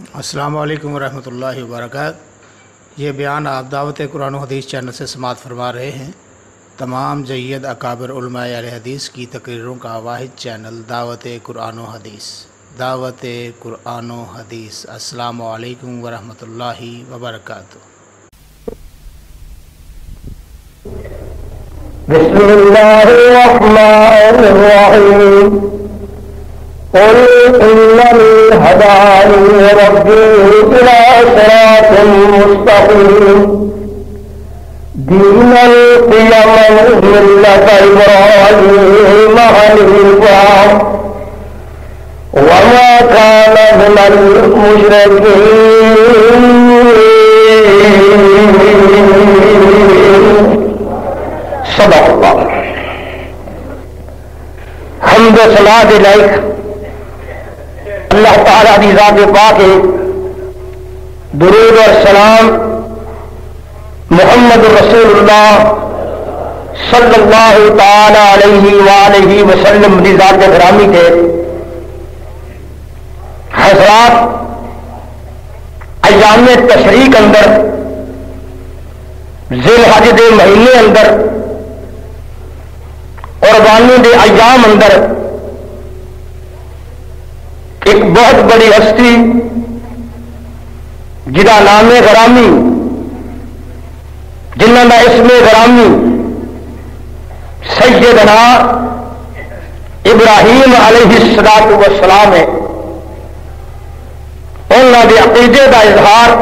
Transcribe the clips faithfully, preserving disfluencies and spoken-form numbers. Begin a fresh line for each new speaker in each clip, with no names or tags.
السلام علیکم ورحمۃ اللہ وبرکاتہ۔ یہ بیان آپ دعوت قرآن و حدیث چینل سے سماعت فرما رہے ہیں۔ تمام جید اکابر علماء اہل حدیث کی تقریروں کا واحد چینل دعوت قرآن و حدیث دعوت قرآن و حدیث السلام علیکم ورحمۃ اللہ وبرکاتہ۔
بسم اللہ الرحمن الرحیم قل اننی ہدانی ربی الی صراط مستقیم دینا قیما ملت ابراہیم حنیفا وما کان من المشرکین۔ صدق اللہ۔ حمد و ثنا کے لائق اللہ تعالیٰ کی ذات پاک ہے۔ درود اور سلام محمد رسول اللہ صلی اللہ تعالی علیہ وآلہ وسلم کی ذات گرامی کے حضرات، ایام تشریق اندر ذی الحج دے مہینے اندر قربانی دے ایام اندر ایک بہت بڑی ہستی جدا نام گرامی، جنہوں کا اسم گرامی سیدنا ابراہیم علیہ الصلوۃ والسلام ہے، انہوں کے عقیدے کا اظہار،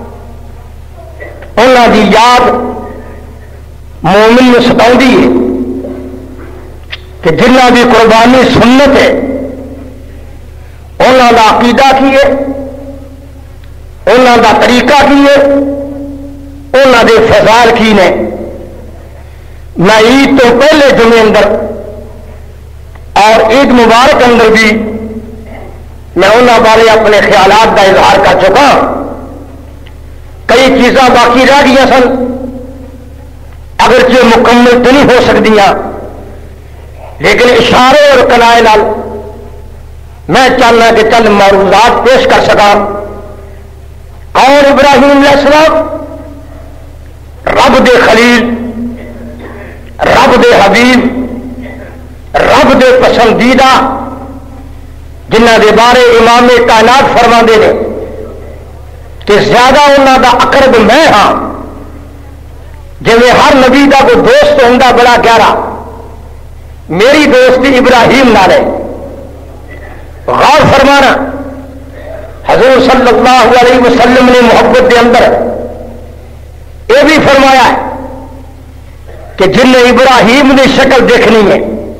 انہوں کی یاد مومن میں ستاؤندی ہے کہ جنہ کی قربانی سنت ہے، انہوں کا عقیدہ کی ہے، انہوں کا طریقہ کی ہے، انہوں کے فضائل کی نے۔ میں عید تو پہلے جمعے اندر اور عید مبارک اندر بھی میں انہوں بارے اپنے خیالات کا اظہار کر چکا۔ کئی چیزاں باقی رہ گئی سن، اگرچہ مکمل تو نہیں ہو سکتیاں، لیکن اشارے اور کنائے نال میں چاہنا کہ چند معروضات پیش کر سکا۔ اور ابراہیم علیہ السلام رب دے خلیل، رب دے حبیب، رب دے پسندیدہ، جنہ دے بارے امام کائنات فرماندے نے کہ زیادہ انہوں دا اقرب میں ہاں، جی ہر نبی دا کوئی دوست ہوں بڑا گہرا، میری دوستی ابراہیم نال ہے۔ غور فرمانا، حضور صلی اللہ علیہ وسلم نے محبت کے اندر یہ بھی فرمایا ہے کہ جن نے ابراہیم کی شکل دیکھنی ہے،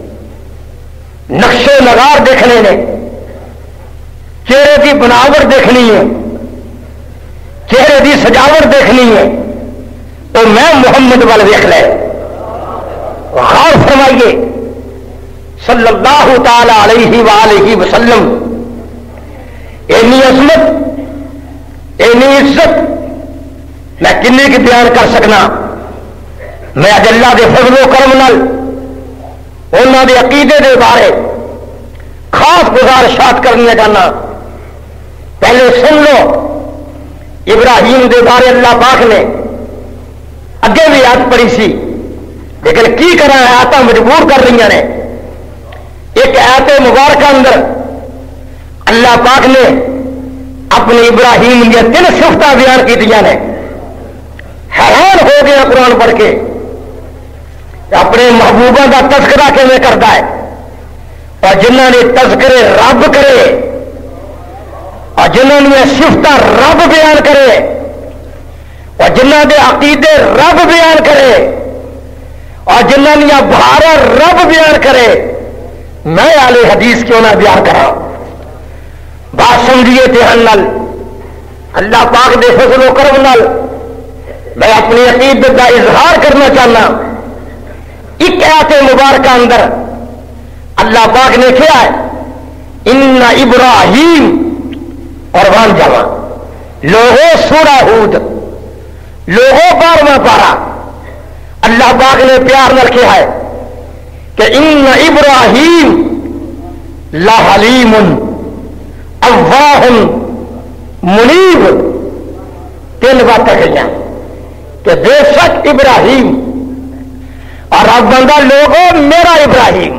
نقش و نگار دیکھنے نے، چہرے کی بناوٹ دیکھنی ہے، چہرے کی سجاوٹ دیکھنی ہے، تو میں محمد وال دیکھ لے۔ غور فرمائیے صلی اللہ تعالی علیہ وآلہ وسلم، اینی عظمت، اینی عزت میں کنے کی بیان کر سکنا۔ میں اج اللہ کے فضل و کرم نال انہوں کے عقیدے کے بارے خاص گزارشات کرنا چاہنا۔ پہلے سن لو، ابراہیم کے بارے اللہ پاک نے اگے بھی آیت پڑھی سی، لیکن کی کرنا آیات مجبور کر رہی ہیں۔ ایک آیت مبارکہ اندر اللہ پاک نے اپنے ابراہیم کی تین صفتیں بیان کی دیا نے۔ حیران ہو گیا قرآن پڑھ کے، اپنے محبوبہ کا تذکرہ کیسے کرتا ہے، اور جنہوں نے تذکرے رب کرے اور جنہوں نے صفتیں رب بیان کرے اور جنہوں کے عقیدے رب بیان کرے اور جنہوں نے بہارا رب بیان کرے، میں آل حدیث کیوں نہ بیان کرا۔ بات سمجھیے دھیان نال، اللہ پاک دے فضل و کرم نال میں اپنی عقیدت کا اظہار کرنا چاہنا۔ ایک آیت مبارکہ اندر اللہ پاک نے کیا ہے، ان ابراہیم، قربان جاواں لوگوں سورہ ہود، لوگوں بارواں پارا، اللہ پاک نے پیار نال کیا ہے کہ ان ابراہیم لحلیم اواہ منیب تین باتیں کہیاں کہ بے شک ابراہیم اور رب بندہ لوگوں میرا ابراہیم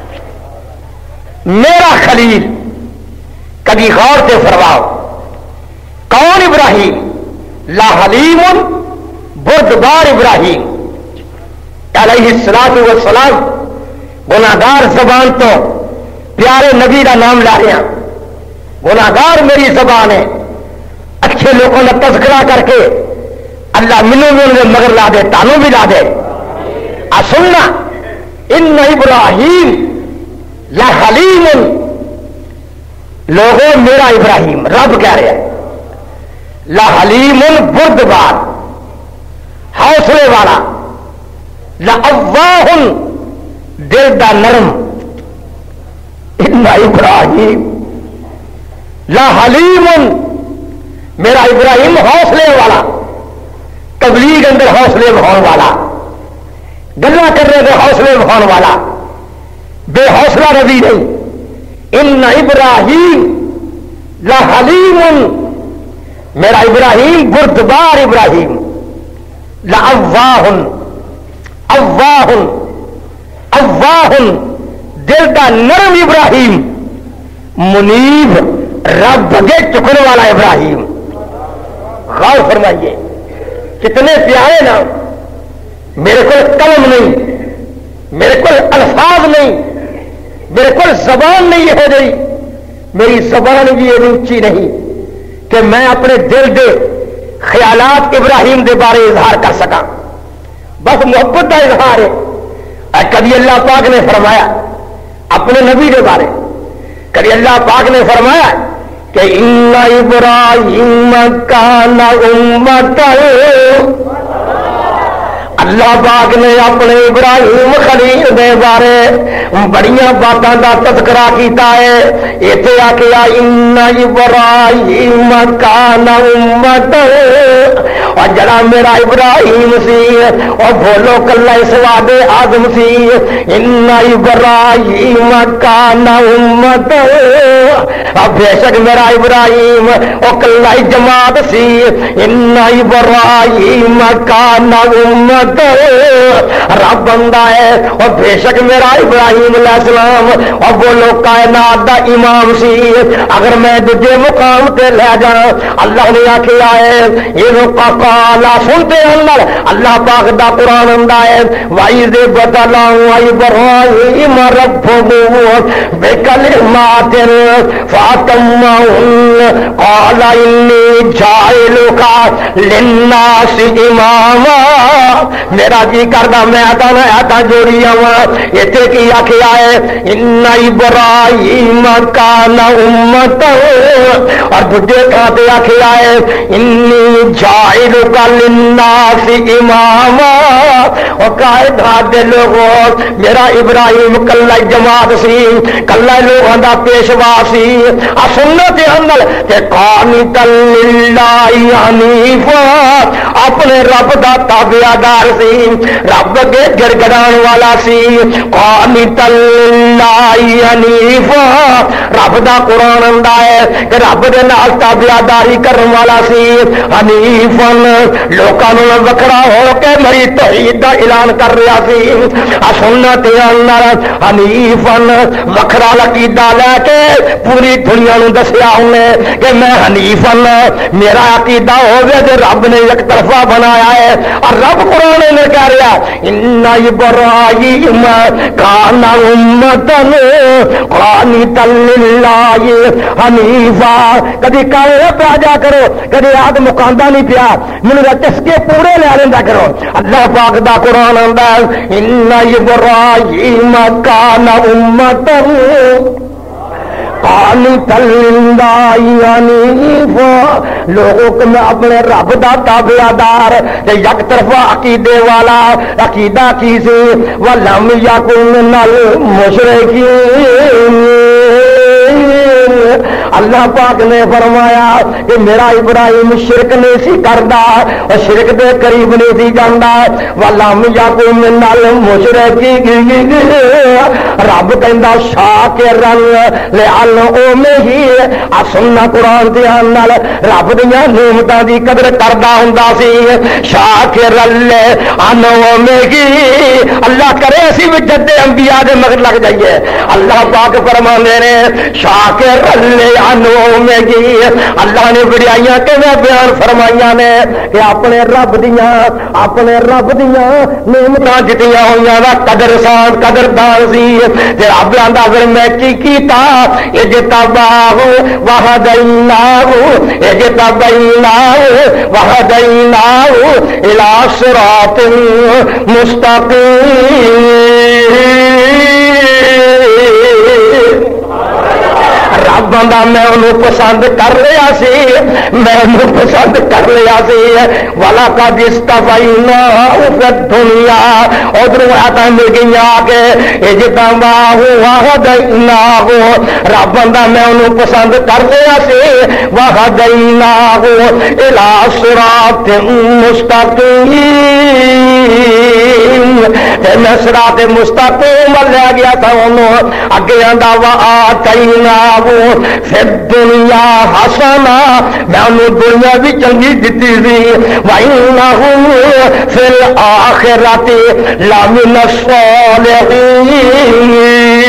میرا خلیل. کبھی غور سے فرماؤ کون ابراہیم؟ لا حلیم بردبار ابراہیم علیہ الصلوۃ والسلام. گناہگار زبان تو پیارے نبی کا نام لا رہے ہیں. گناہگار میری زبان ہے. اچھے لوگوں نے تذکرہ کر کے اللہ منو بھی انہیں مگر لا دے تانوں بھی لا دے. آ سننا ان ابراہیم لا حلیم. لوگوں میرا ابراہیم رب کہہ رہے ہیں لا حلیم بردبار حوصلے والا. لا اواہ دل دا نرم. ان ابراہیم لا حلیم میرا ابراہیم حوصلے والا. تبلیغ اندر حوصلے بہان والا. گلا کرنے کے حوصلے بہان والا. بے حوصلہ نبی نہیں. ان ابراہیم لا حلیم میرا ابراہیم بردبار ابراہیم. لا اواہ اواہ اواہ دل کا نرم ابراہیم. منیب رب کے چکنے والا ابراہیم. غور فرمائیے کتنے پیارے نام. میرے کو قلم نہیں, میرے کو الفاظ نہیں, میرے کو زبان نہیں ہو گئی. میری زبان بھی یہ اونچی نہیں کہ میں اپنے دل دے خیالات ابراہیم دے بارے اظہار کر سکا. بس محبت کا اظہار ہے. کبھی اللہ پاک نے فرمایا اپنے نبی کے بارے, کبھی اللہ پاک نے فرمایا کہ ان ابراہیم کان امۃ. اللہ پاک نے اپنے ابراہیم خلیل دے بارے بڑیاں باتاں دا تذکرہ کیتا ہے. ایتھے آکھیا ان ابراہیم کان امۃ. اور جڑا میرا ابراہیم سی اور بولو کلا اس وعد اعظم سی. ان ابراہیم کان امۃ. بے شک میرا ابراہیم او کلا جماعت سی. ان ابراہیم کان امۃ. رب بندہ ہے اور بے شک میرا ابراہیم علیہ السلام اور بولو کائنات دا امام سی. اگر میں دوجے مقام تے لے جاؤں اللہ نے آکھیا ہے یہ قالا سنتے اندر اللہ پاک دا قرآن اندا ہے وَإِذْ ابْتَلَىٰ إِبْرَاهِيمَ رَبُّهُ بِكَلِمَاتٍ فَأَتَمَّهُنَّ قَالَ إِنِّي جَاعِلُكَ لِلنَّاسِ إِمَامًا. میرا جی کردا میں آتا میں آتا جوڑی آواں. ایتھے کی آکھیا ہے ان ابراہیم کان امۃ. اور دوجے تھاں تے آکھیا ہے انی جاعلک للناس اماما. اور قائد دے لوگوں میرا ابراہیم کلا جماعت سی, کلا لوگوں دا پیشوا سی. آ سنت عمل تے قانتا للہ حنیفا اپنے رب دا تابعدار سی, رب کے گڑ گڑان والا سی. قانتا للہ حنیفا رب دا قرآن آندا ہے کہ رب دے نال تابعداری کرن والا سی. حنیفن لوکاں نوں وکھرا ہو کے میری توحید دا اعلان کر رہا سی. سنت اندر حنیفن وکھرا عقیدہ لے کے پوری دنیا نوں دسیا انہیں کہ میں حنیفن میرا عقیدہ ہوے تے رب نے ایک طرفہ بنایا ہے. اور رب قرآن نے کہہ رہا ان ابراہیم کان امۃ قانتا للہ حنیفا. کدی کالے پہ آ جا کرو, کدی آگ مکاندا نہیں پیا, مجھے چسکے پورے لے لینا کرو. اللہ پاک دا قرآن آندا ان ابراہیم کان امۃ قانتا للہ حنیفا. لوگوں کو میں اپنے رب دا تابعدار یک طرفہ عقیدے والا. عقیدہ کی سی وَلَمْ يَكُنْ مِنَ الْمُشْرِكِينَ. اللہ پاک نے فرمایا کہ میرا ابراہیم شرک نہیں سی کردا اور شرک دے قریب نہیں سی جاندا ولم یکن منل مشرکین رب کہندا شاکرن لعل اومہی سننا قرآن دھیان نال رب دیاں نعمتاں دی قدر کردا ہوندا سی شاکرن لعل اومہی اللہ کرے اسی بھی جد انبیاء دے مگر لگ جائیے اللہ پاک فرماندے نے شاکرن لعل اومہی اللہ نے بڑائیاں کیویں بیان فرمائیاں نے کہ اپنے رب دیاں اپنے رب دیاں نعمتاں جتیاں ہوئیاں دا قدر سان قدر دان سی تے رب آندا پھر میں کی کیتا اجتباہ وہدیناہ اجتبیناہ وہدیناہ الی صراط مستقیم رب آندا میں انہوں پسند کر لیا سی میں انہوں پسند کر لیا سی وَلَقَدِ اسْتَفَيْنَاهُ فِي الدُّنْيَا ادھر آتا مل گئی آگے اجتباہ وَهَدَيْنَاهُ رب آندا میں انہوں پسند کر لیا سی وَهَدَيْنَاهُ إِلَى صِرَاطٍ مُسْتَقِيمٍ میں صراط مستقیم لے گیا تھا انہوں اگے آندا وَآتَيْنَاهُ فِي الدُّنْيَا حَسَنَةً میں انہوں دنیا بھی چنگی دیتی سی وَإِنَّهُ فِي الْآخِرَةِ لَمِنَ الصَّالِحِينَ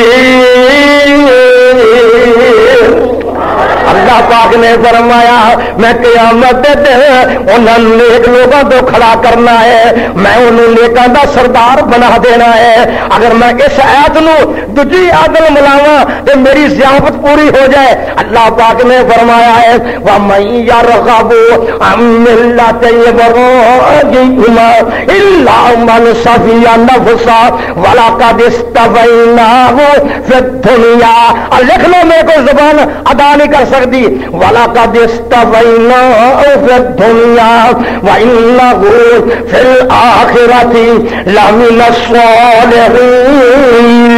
اللہ پاک نے فرمایا میں قیامت دے انہوں نیک لوگوں کو کھڑا کرنا ہے میں انہوں نیکاں دا سردار بنا دینا ہے اگر میں اس آیت نو دوجی عادل ملاواں تے میری ضیافت پوری ہو جائے اللہ پاک نے فرمایا ہے وَمَن يَرْغَبُ عَن مِّلَّةِ إِبْرَاهِيمَ إِلَّا مَنْ سَفِيَ نَفْسَهُ وَلَقَدِ اسْتَفَيْنَاهُ فِي الدُّنْيَا لکھ لو میرے کو زبان ادا نہیں کر سکتی وَلَقَدِ اسْتَفَيْنَاهُ فِي الدُّنْيَا وَإِنَّهُ فِي الْآخِرَةِ لَمِنَ الصَّالِحِينَ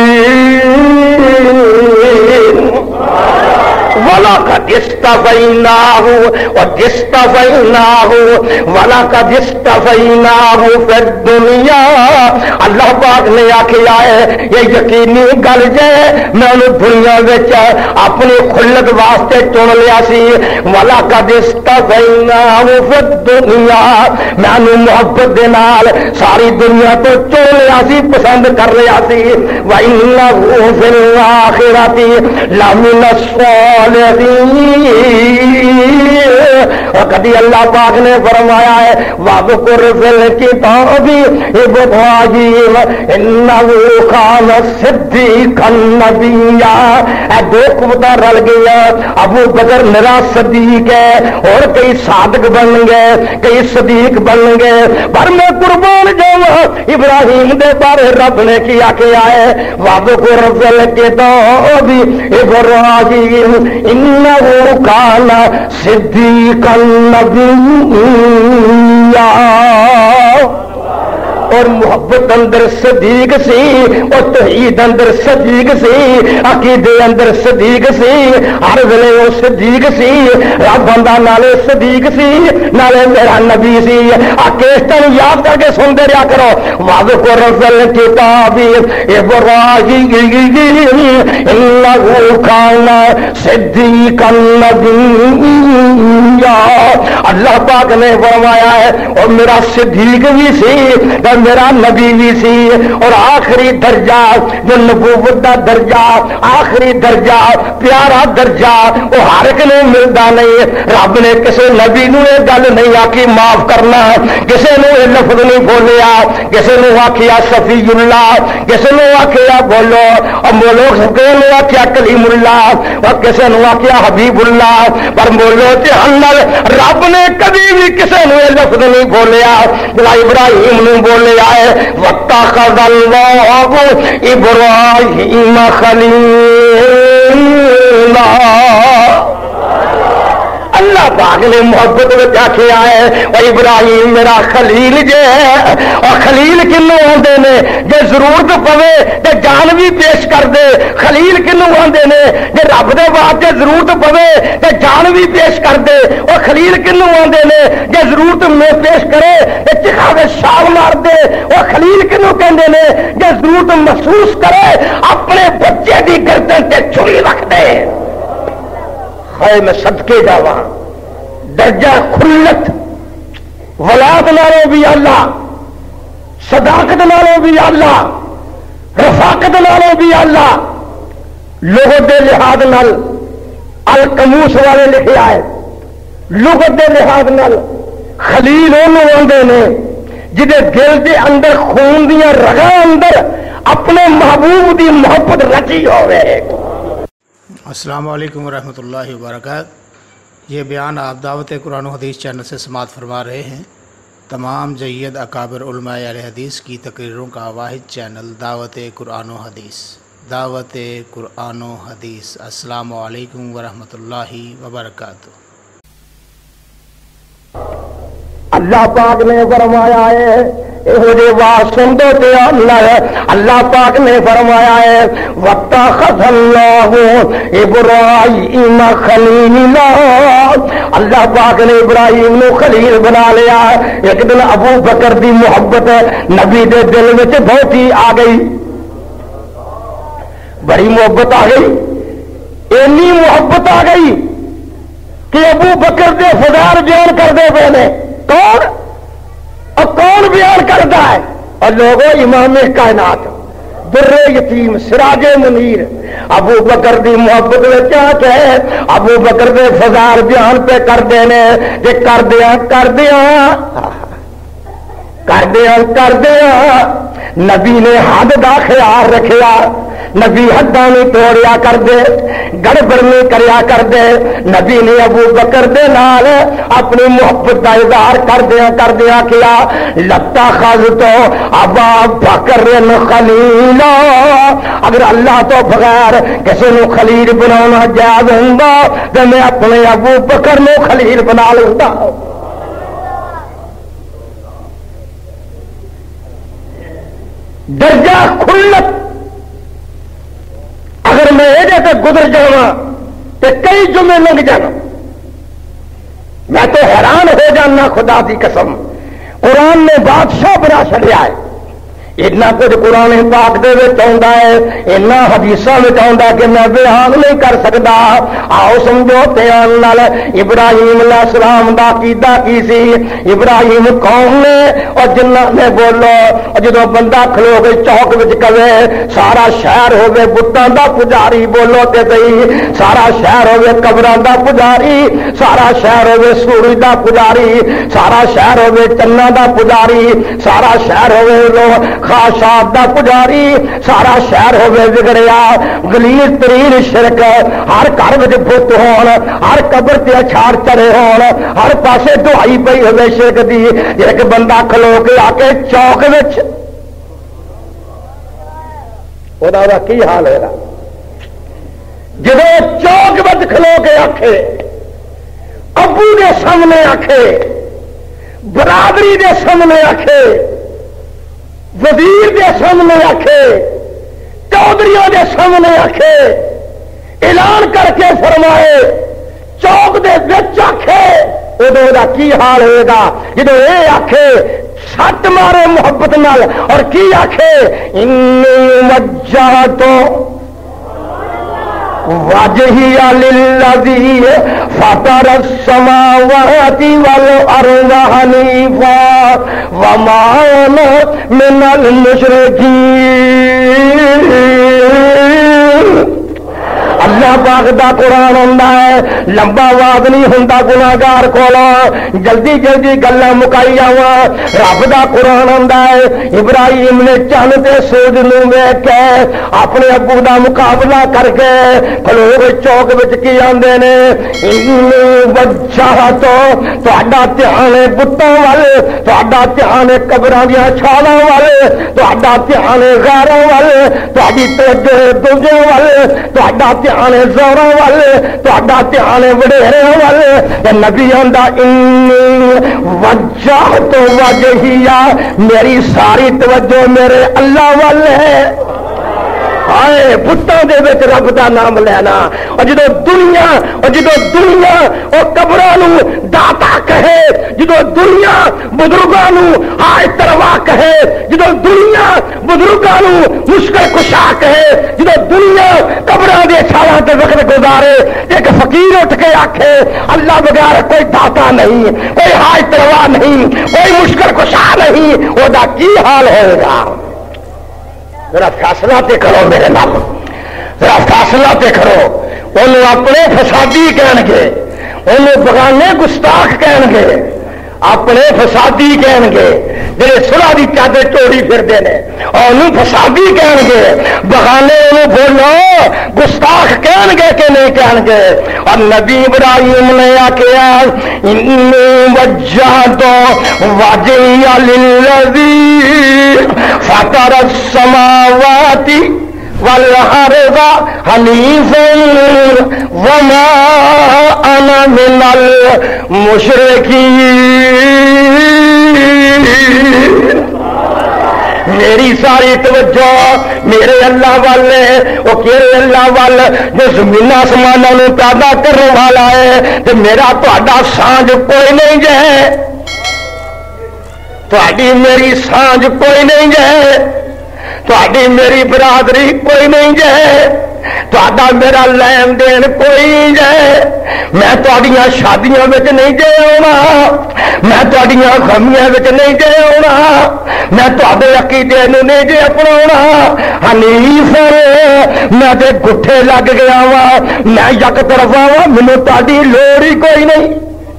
وَلَقَدِ اسْتَفَيْنَاهُ وَاسْتَفَيْنَاهُ وَلَقَدِ اسْتَفَيْنَاهُ فِي الدُّنْيَا اللہ پاک نے آکھیا ہے یہ یقینی گل جے میں انہوں دنیا وچ اپنی خلت واسطے چن لیا سی وَلَقَدِ اسْتَفَيْنَاهُ فِي الدُّنْيا میں انہوں محبت دے نال ساری دنیا تو چن لیا سی پسند کر لیا سی وَإِنَّهُ فِي الْآخِرَةِ لَمِنَ الصَّالِحِينَ اور کبھی اللہ پاک نے فرمایا ہے وَاذْكُرْ فِي الْكِتَابِ إِبْرَاهِيمَ إِنَّهُ كَانَ صِدِّيقًا نَبِيًّا اے دو قوتاں رل گئی ابو بکر میرا صدیق ہے اور کئی صادق بن گئے کئی صدیق بن گئے پر میں قربان جاواں ابراہیم دے بارے رب نے کیا کیا ہے وَاذْكُرْ فِي الْكِتَابِ إِبْرَاهِيمَ إِنَّهُ كَانَ صِدِّيقًا نَبِيًّا اور محبت اندر صدیق سی اور توحید اندر صدیق سی عقیدے اندر صدیق سی ہر ویلے وہ صدیق سی رب بندہ نالے صدیق سی نالے میرا نبی سی اکیستن یاد کر کے سن دے رہا کرو وَاذْكُرْ فِي الْكِتَابِ إِبْرَاهِيمَ إِنَّهُ كَانَ صِدِّيقًا نَبِيًّا اللہ پاک نے فرمایا ہے اور میرا صدیق بھی سی میرا نبی بھی سی اور آخری درجہ جو نبوت دا درجہ آخری درجہ پیارا درجہ وہ ہر ایک نے ملتا نہیں رب نے کسی نبی نو یہ گل نہیں آکی معاف کرنا کسی نے یہ لفظ نہیں بولیا کسی نے آخیا صفی اللہ کسی نے آخیا بولو اور بولو کسی نے آخیا کلیم اللہ اور کسی نے آخیا حبیب اللہ پر بولو جہنم رب نے کبھی بھی کسی نے یہ لفظ نہیں بولیا بلا ابراہیم نے بولیا ہے وَاتَّخَذَ اللَّهُ إِبْرَاهِيمَ خَلِيلًا اللہ پاک نے محبت میں آخیا ہے او ابراہیم میرا خلیل جے اور خلیل کنوں آندے نے جے ضرورت پوے تے جان بھی پیش کر دے خلیل کنوں آندے نے جے رب دے واسطے ضرورت پوے تے جان بھی پیش کر دے اور خلیل کنوں آندے نے جے ضرورت میں پیش کرے تے چکھاوے شال مار دے اور خلیل کنوں کہندے نے جے ضرورت محسوس کرے اپنے بچے دی گردن تے چھری رکھ دے خیر میں صدقے جاواں درجہ خلت ولاد نالوں بھی اللہ صداقت نالوں بھی اللہ رفاقت نالوں بھی اللہ لغت دے لحاظ نال القموس والے لکھیا ہے لغت دے لحاظ نال خلیل انہوں آندے نے جدے دل دے اندر خون دیاں رگاں اندر اپنے محبوب دی محبت رچی ہوئے.
السلام علیکم ورحمۃ اللہ وبرکاتہ. یہ بیان آپ دعوت قرآن و حدیث چینل سے سماعت فرما رہے ہیں. تمام جید اکابر علماء اہل حدیث کی تقریروں کا واحد چینل دعوت قرآن و حدیث دعوت قرآن و حدیث. السلام علیکم ورحمۃ اللہ وبرکاتہ.
اللہ پاک نے فرمایا ہے اللہ پاک نے فرمایا ہے وَاتَّخَذَ اللَّهُ إِبْرَاهِيمَ خَلِيلًا اللہ پاک نے ابراہیم نو خلیل بنا لیا. ایک دن ابو بکر دی محبت نبی دے دل وچ بہت ہی آ گئی بڑی محبت آ گئی اینی محبت آ گئی کہ ابو بکر دے فضائل بیان کر دے پے نے. کون اور کون بیان کرتا ہے اور لوگوں امام کائنات در یتیم سراج منیر ابو بکر دی محبت میں کیا کہ ابو بکر دے فضائل بیان پہ کر دینے کہ کر دیا کر دیا کر دیا کر دیا نبی نے حد دا خیال رکھیا نبی حداں نہیں توڑیا کر دے گڑبڑ نہیں کریا کر دے. نبی نے ابو بکر دے نال اپنی محبت کا اظہار کر دیا کر دیا کیا لتا خز تو ابا بکر خلیلا. اگر اللہ تو بغیر کسی نو خلیل بنانا جائز ہوندا تو میں اپنے ابو بکر نو خلیل بنا لوں. درجہ خلت اگر میں یہ تے گزر جاواں تو کئی جمعے لنگ جانا میں تو حیران ہو جانا. خدا دی قسم قرآن نے بادشاہ بنا چڑیا ہے. اتنا کچھ قرآن پاک دے وچ آوندا ہے اتنا حدیثاں وچ آوندا کہ میں بیان نہیں کر سکدا. آؤ سمجھو دھیان نال ابراہیم علیہ السلام دا عقیدہ کی سی. ابراہیم قوم نے اور جنہ نے بولو اور جدو بندہ کھلو کے چوک وچ کہے سارا شہر ہوے بتاں دا پجاری بولو تے صحیح سارا شہر ہوے قبراں دا پجاری سارا شہر ہوے سورج دا پجاری سارا شہر ہوے چناں دا پجاری سارا شہر ہوے خاشاب دا پجاری سارا شہر ہوے بگڑیا غلیظ ترین شرک ہر گھر وچ بت ہون ہر قبر تے اچھار چڑھے ہون ہر پاسے دعائی پئی ہوے شرک دی. ایک بندہ کھلو کے آ کے چوک وچ اودا دا کی حال ہوگا جدو چوک وچ کھلو کے آکھے ابو دے سامنے آکھے برادری دے سامنے آکھے وزیر دے سامنے آکھے چودھریوں دے سامنے آکھے اعلان کر کے فرمائے چوک دے وچ آکھے ادو دا کی حال ہوئے گا جدو اے آکھے سٹ مارے محبت نال اور کی آکھے انی وجہت وجہی للذی فطر السماوات والارض حنیفا وما انا من المشرکین. اللہ پاک دا قرآن ہوندا ہے لمبا واز نہیں ہوندا گناہگار کولوں جلدی جلدی گلاں مکائی جاواں. رب دا قرآن ہوندا ہے ابراہیم نے چند تے سورج نوں ویکھ کے اپنے ابو دا مقابلہ کر کے کھلو چوک وچ کی آندے نے انی وجہت تہاڈا دھیان ہے بتاں ول تہاڈا دھیان ہے قبراں دیاں چھالاں ول تہاڈا دھیان ہے غیراں ول تہاڈی توجہ دوجے ول تہاڈا دھیان زوراں ول تہاڈا دھیان وڈیریاں ول نبی آندا انی وجہت وجہیا میری ساری توجہ میرے اللہ ول ہے آئے بتاں دے وچ رب دا نام لینا اور جدو دنیا اور جدو دنیا اور قبراں نو داتا کہے جدو دنیا بزرگاں نو ہائے تروا کہے جدو دنیا بزرگاں نو مشکل کشا کہے جدو دنیا قبراں دے چھاواں تے وقت گزارے ایک فقیر اٹھ کے آکھے اللہ بغیر کوئی داتا نہیں کوئی ہائے تروا نہیں کوئی مشکل کشا نہیں او دا کی حال ہوئے گا ذرا فیصلہ تے کرو میرے نال ذرا فیصلہ تے کرو انہوں اپنے فسادی کہن گے انہوں بغانے گستاخ کہن گے اپنے فسادی کہن گے جڑے صلح دی چادر چوڑی پھردے نے اور انہوں فسادی کہن گے بغانے انہوں بولو گستاخ کہن گے کہ نہیں کہن گے اور نبی ابراہیم نے آکھیا انی وجہت وجہی للذی فطر السماوات والارض حنیفا وما انا من المشرکین میری ساری توجہ میرے اللہ والے وہ کہڑے اللہ وال جو زمین آسمانوں نو پیدا کرنے والا ہے تے میرا تہاڈا سانج کوئی نہیں جے تہاڈی میری سانج کوئی نہیں جے تہاڈی میری برادری کوئی نہیں جے تہاڈا میرا لین دین کوئی نہیں جے میں تہاڈیاں شادیاں وچ نہیں جے آونا میں تہاڈیاں غمیاں وچ نہیں جے آونا میں تہاڈے عقیدے نوں نہیں جے اپناونا حنیف میں تے گٹھے لگ گیا وا میں یک طرفا وا مینوں تہاڈی لوڑ ہی کوئی نہیں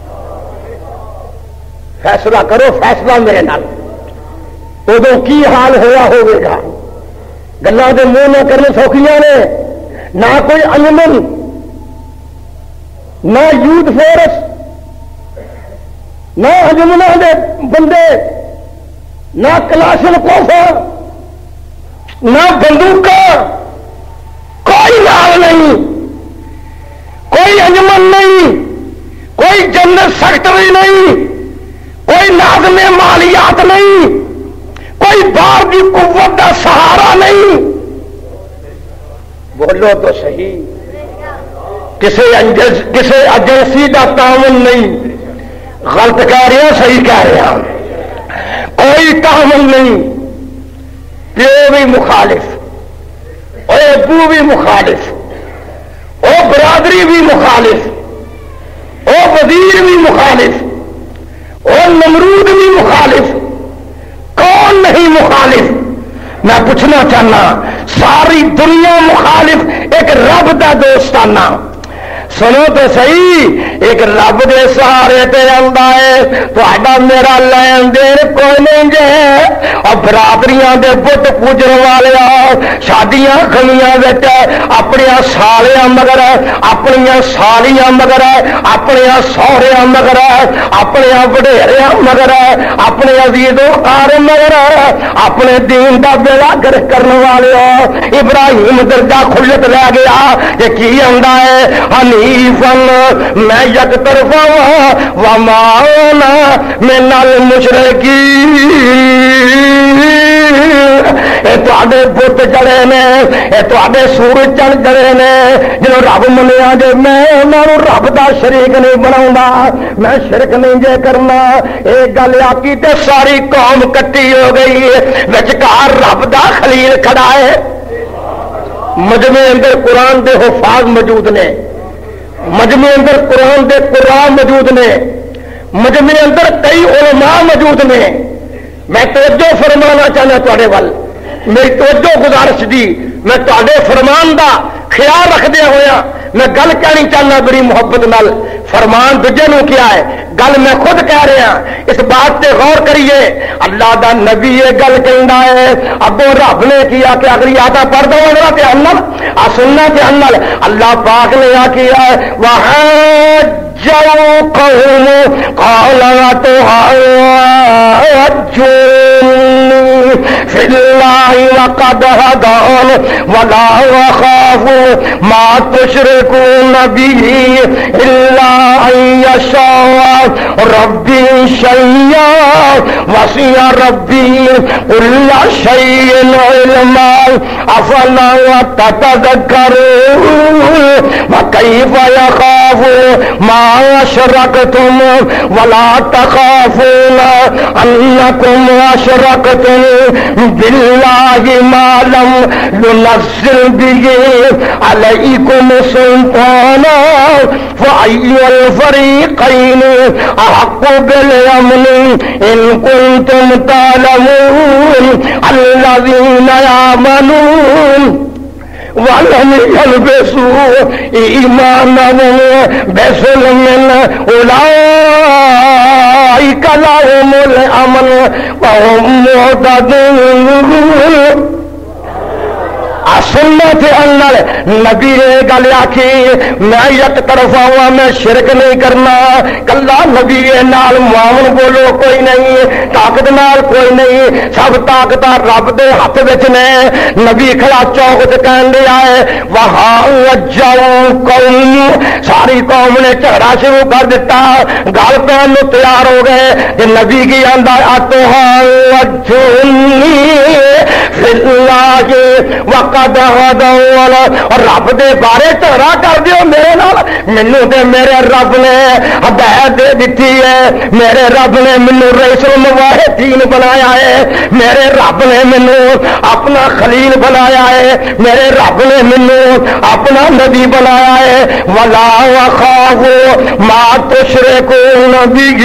فیصلہ کرو فیصلہ میرے نال ادو کی حال ہوا ہوئے گا گلاں دے منہ نہ کرنے سوکھیاں نے نہ کوئی انجمن نہ یوتھ فورس نہ انجمناں دے بندے نہ کلاشن کوفا نہ بندوقاں کوئی نال نہیں کوئی انجمن نہیں کوئی جنرل سیکٹری نہیں کوئی ناظم مالیات نہیں کوئی باہر کی قوت کا سہارا نہیں بولو تو صحیح کسی کسی ایجنسی کا تعاون نہیں غلط کہہ رہے ہیں صحیح کہہ رہے ہیں کوئی تعاون نہیں پیو بھی مخالف اور ابو بھی مخالف او برادری بھی مخالف او وزیر بھی مخالف اور نمرود بھی مخالف کون نہیں مخالف میں پوچھنا چاہنا ساری دنیا مخالف ایک رب دا دوستانہ سنو تو صحیح ایک رب دے سہارے تے آندا ہے تہاڈا میرا لین دین کوئی نہیں جے اور برادریاں دے بت پوجن والے شادیاں خمیاں وچ اپنیاں سالیاں مگر اپنیاں سالیاں مگر اپنیاں سہریاں مگر اپنیاں وڈیریاں مگر اپنے عزیز و قار مگر اپنے دین دا بیڑا گرک کرنے والے ابراہیم درجہ کھلت لے گیا کہ کی آندا ہے حنیفاً میں یک طرفا وما انا من المشرکین اے تواڈے بت جڑے نے اے تواڈے سورج چن جڑے نے جنوں رب منیا جے میں انہاں نوں رب دا شریک نہیں بناوندا میں شرک نہیں جے کرنا اے گل آکی تے ساری قوم کٹی ہو گئی وچکار رب دا خلیل کھڑا ہے مجمع اندر قرآن دے حفاظ موجود نے مجمع اندر قرآن دے قرآن موجود نے مجمع اندر کئی علماء موجود نے میں توجہ فرمانا چاہنا تواڈے ول میری توجہ گزارش دی میں تواڈے فرمان دا خیال رکھدے ہویا میں گل کہنی چاہنا بڑی محبت نال فرمان دوجے نو کیا ہے گل میں خود کہہ رہا اس بات تے غور کریے اللہ دا نبی یہ گل کہندا ہے اگوں رب نے کیا کہ اگلی آتا پڑھ دو میرا دھیان نال آ سننا دھیان نال اللہ پاک نے آ کیا ہے وہاں وجوا قوم قال تحاجوني في الله وقد هدان ولا أخاف ما تشركون به إلا أن يشاء ربي شيئا وسع ربي كل شيء علما أفلا تتذكرون وكيف يخاف ما أشركتم ولا تخافون أنكم أشركتم بالله ما لم ينزل به عليكم سلطانا فأي الفريقين أحق بالأمن إن كنتم تعلمون الذين يعملون ولم يلبسوا إيمانهم بظلم أولئك لهم الأمن وهم مهتدون. سنت اندر نبی نے گل آخی میں یک طرفہ ہوا میں شرک نہیں کرنا کلا نبی نال معاون بولو کوئی نہیں طاقت نال کوئی نہیں سب طاقت رب دے ہاتھ وچ نے. نبی کھڑا چوک تے کہن دیا ہے وہاں وجاؤ قوم ساری قوم نے جھگڑا شروع کر دیتا گل پہن نو تیار ہو گئے کہ نبی کی آندا اتو ہاں وجونی فی اللہ وقد اور رب دے بارے جھگڑا کر دیو میرے نال مینوں تے میرے رب نے ہدایت دے دتی ہے میرے رب نے مینوں رئیس المواحدین بنایا ہے میرے رب نے مینوں اپنا خلیل بنایا ہے میرے رب نے مینوں اپنا نبی بنایا ہے ولا اخاف ما تشركون به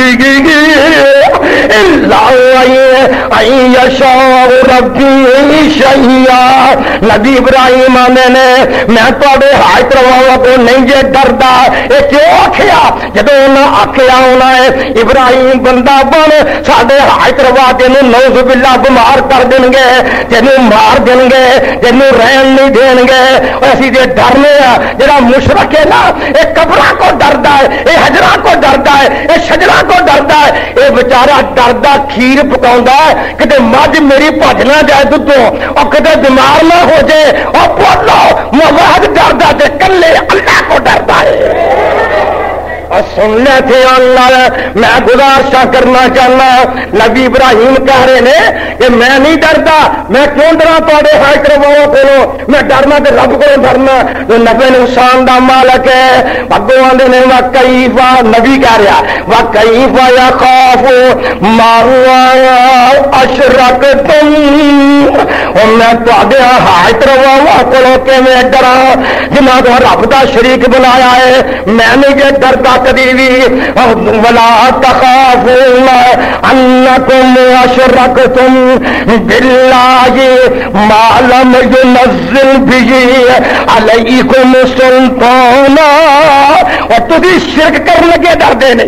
الا ان يشاء ربي شيئا. نبی ابراہیم آنے نے میں تے حاجت روا کو نہیں جے ڈردا یہ کیوں آخیا جب انہیں آخیا ہونا ہے ابراہیم بندہ بن سارے حاجت روا تینوں نوز باللہ بمار کر دیں گے تینوں مار دیں گے تینوں رہن نہیں دیں گے اسی دے ڈرنے جڑا مشرک ہے نا یہ قبراں کو ڈردا ہے یہ حجراں کو ڈردا ہے یہ شجراں کو ڈردا ہے یہ بیچارہ ڈردا کھیر پکاوندا ہے کتے مجھ میری بھج نہ جائے دودھوں اور کتے بیمار نہ ہو جائے اور بولو مواد ڈردا تے کلے اللہ کو ڈردا ہے. اور سننے تھے اللہ میں گزارشاں کرنا چاہنا نبی ابراہیم کہہ رہے ہیں کہ میں نہیں ڈردا میں کیوں ڈرا تے حاجت رواؤں کو میں ڈرنا تے رب کو ڈرنا جو نبی نقصان دا مالک ہے اگوں آندے نے وکیفا نبی کہہ رہا وکیفا یخاف ما اشرکتم اور میں تے حاجت رواؤں کو کیویں ڈرا جنہاں کو رب دا شریک بنایا ہے میں نہیں جے ڈردا کدی بھی ولا تخافون انکم اشرکتم باللہ ما لم ينزل به علیکم سلطانا. اور تسی شرک کرن لگے ڈردے نہیں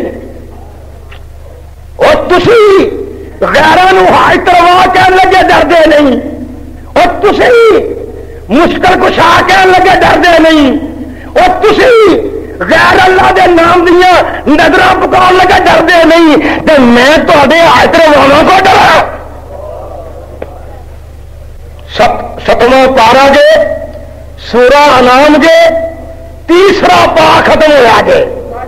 اور تسی غیراں نو حاجت روا کہن لگے ڈردے نہیں اور تسی مشکل کشا کہن لگے ڈردے نہیں اور تسی غیر اللہ دے نام دیا نظر پکان لگا ڈردے نہیں تے میں تے حاجت روانا کو ڈرا. ستواں پارا جے سورہ انعام جے تیسرا پا ختم ہوا جے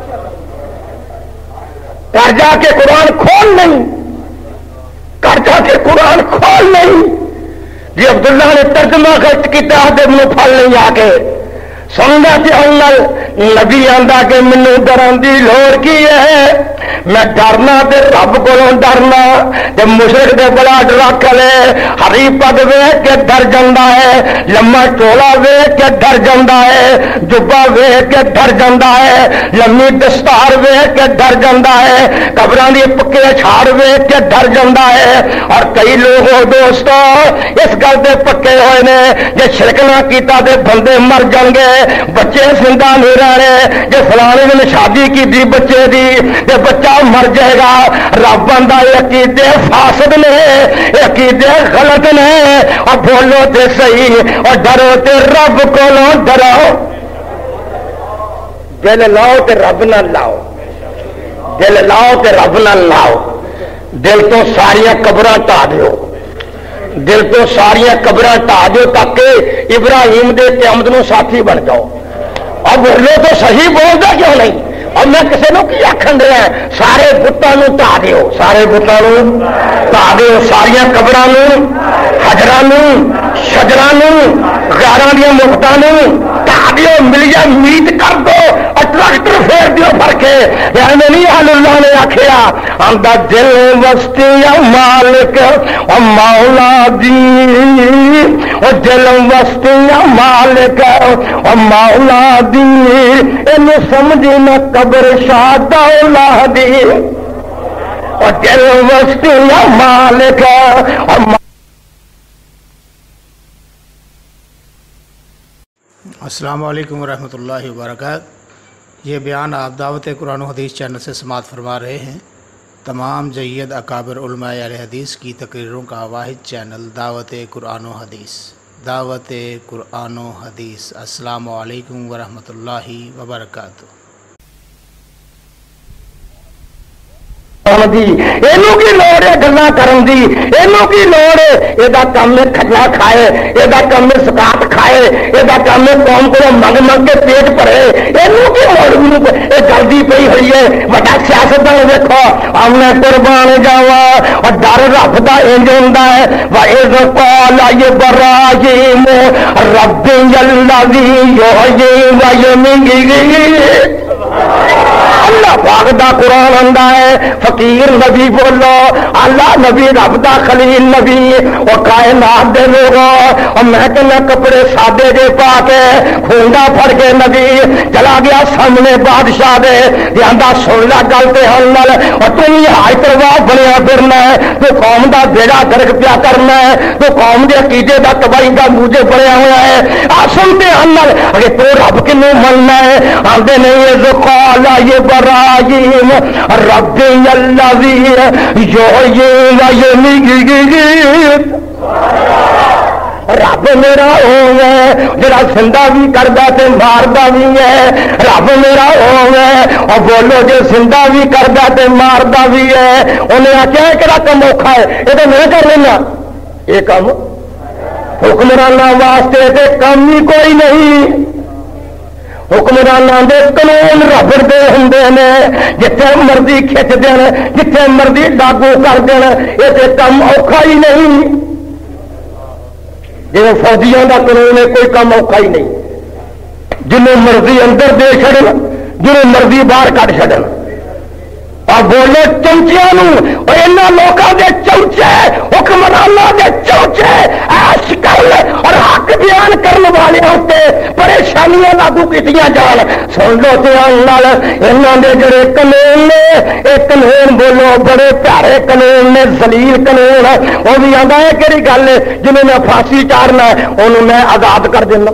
کر جا کے قرآن کھول نہیں کر جا کے قرآن کھول نہیں جی عبداللہ نے ترجمہ کیا منہ پھل نہیں آ کے سمجھا سی نبی آندا کہ مینوں ڈرن دی لوڑ کی ہے میں ڈرنا تے رب کولوں ڈرنا تے مشرک دے بڑا رکھ لے ہری پگ ویکھ کے ڈر جاندا ہے لما چولا ویکھ کے ڈر جاندا ہے جبا ویکھ کے ڈر جاندا ہے لمبی دستار ویکھ کے ڈر جاندا ہے قبراں دی پکے چھاڑ ویکھ کے ڈر جاندا ہے. اور کئی لوگ دوستو اس گل دے پکے ہوئے نے جے شرک نہ کیتا تے بندے مر جان گے بچے زندہ نہیں رہنے جے فلانے نے شادی کی دی بچے دی تے بچہ مر جائے گا. رب بندہ عقیدے فاسد نے عقیدے غلط نے اور بولو تے صحیح اور ڈرو تے رب کو ڈرو دل لاؤ تے رب نہ لاؤ، دل لاؤ تے رب نہ لاؤ، دل تو ساریا قبراں ٹا دیو، دل تو ساریا قبراں ٹا دیو تاکہ ابراہیم دے قیامت نو ساتھی بن جاؤ۔ اب بولو تو صحیح بولتا کیوں نہیں؟ اور میں کسی نو کی آخن رہا سارے بتاں ٹا دیو، سارے بتاں ٹا دیو، ساریا قبراں حجراں شجراں غاراں دیا مفتاں ٹا دیو، ملیا میت کر دو اور ٹریکٹر پھیر دیو بھر کے۔ یعنی نہیں اہل اللہ نے آخیا آندا دل وسطی مالک اور مولا دی، اور دل وسطی مالک اور مولا دی، اینو سمجھی نہ قبر شاد اولادی، اور دل وسطی مالک اور
السلام علیکم ورحمۃ اللہ وبرکاتہ۔ یہ بیان آپ دعوت قرآن و حدیث چینل سے سماعت فرما رہے ہیں۔ تمام جید اکابر علماء اہل حدیث کی تقریروں کا واحد چینل دعوت قرآن و حدیث، دعوت قرآن و حدیث۔ السلام علیکم ورحمۃ اللہ وبرکاتہ۔
اینو کی لوڑ ہے گلا کرن دی، اینو کی لوڑ ہے یہ کام میں کھٹنا کھائے، یہ کام میں سکاط کھائے، یہ کام میں قوم کو منگ منگ کے پیٹ بھرے، اینو کی لوڑ یہ جلدی پی ہوئی ہے۔ بڑا سیاستدان دیکھو ہم میں قربان جاوا، اور ڈر رب دا انج ہوندا ہے وَإِذْ قَالَ إِبْرَاهِيمُ رَبِّ الَّذِي يُحْيِي وَيُمِيتُ۔ اللہ پاک دا قرآن آندا ہے فقیر نبی بولو، اللہ نبی رب دا خلیل نبی، اور کائنات دے لوگوں، اور میں کہنا کپڑے سادے دے پا کے کھونڈا پھڑ کے نبی چلا گیا سامنے بادشاہ دے، آندا سن لا گل تے ہن نال، اور تم یہ ہائی پرواہ بنیا پھرنا ہے، تو قوم دا بیڑا گرک پیا کرنا ہے، تو قوم دے عقیدے دا تباہی دا موجے بنیا ہوا ہے۔ آ سنتے ہن نال اگے تو رب کنوں مننا ہے؟ آندے نہیں ہے قال یہ ابراہیم رب الذی یحیی ویمیت، رب میرا وہ ہے جڑا زندہ بھی کردا تے ماردا بھی ہے، رب میرا وہ ہے اور بولو جے زندہ بھی کردا تے ماردا بھی ہے۔ انہیں آخیا کہڑا کم اوکھا ہے، یہ تو میں کر لینا، یہ کام حکمرانہ واسطے تے کم ہی کوئی نہیں۔ حکمرانوں دے قانون ربڑ دے ہوندے نے، جتھے مرضی کھچ دین، جتھے مرضی لاگو کر دین، یہ تے کم اوکھا ہی نہیں۔ جی فوجیاں دا قانون ہے کوئی کم اوکھا ہی نہیں، جنوں مرضی اندر دے چھڑن، جنوں مرضی باہر کٹ چھڑن۔ اور بولو چمچیاں اور انہاں لوکاں دے چمچے، حکمراناں دے چمچے عیش کر اور حق بیان کرنے والے ہوتے پریشانیاں لاگو کیتیاں جان۔ سن لو دھیان نال انہاں دے جڑے قانون نے، یہ قانون بولو بڑے پیارے قانون نے، ذلیل قانون۔ وہ بھی آندا ہے کہڑی گل ہے جنہوں نے پھانسی چارنا ہے انہوں میں آزاد کر دینا،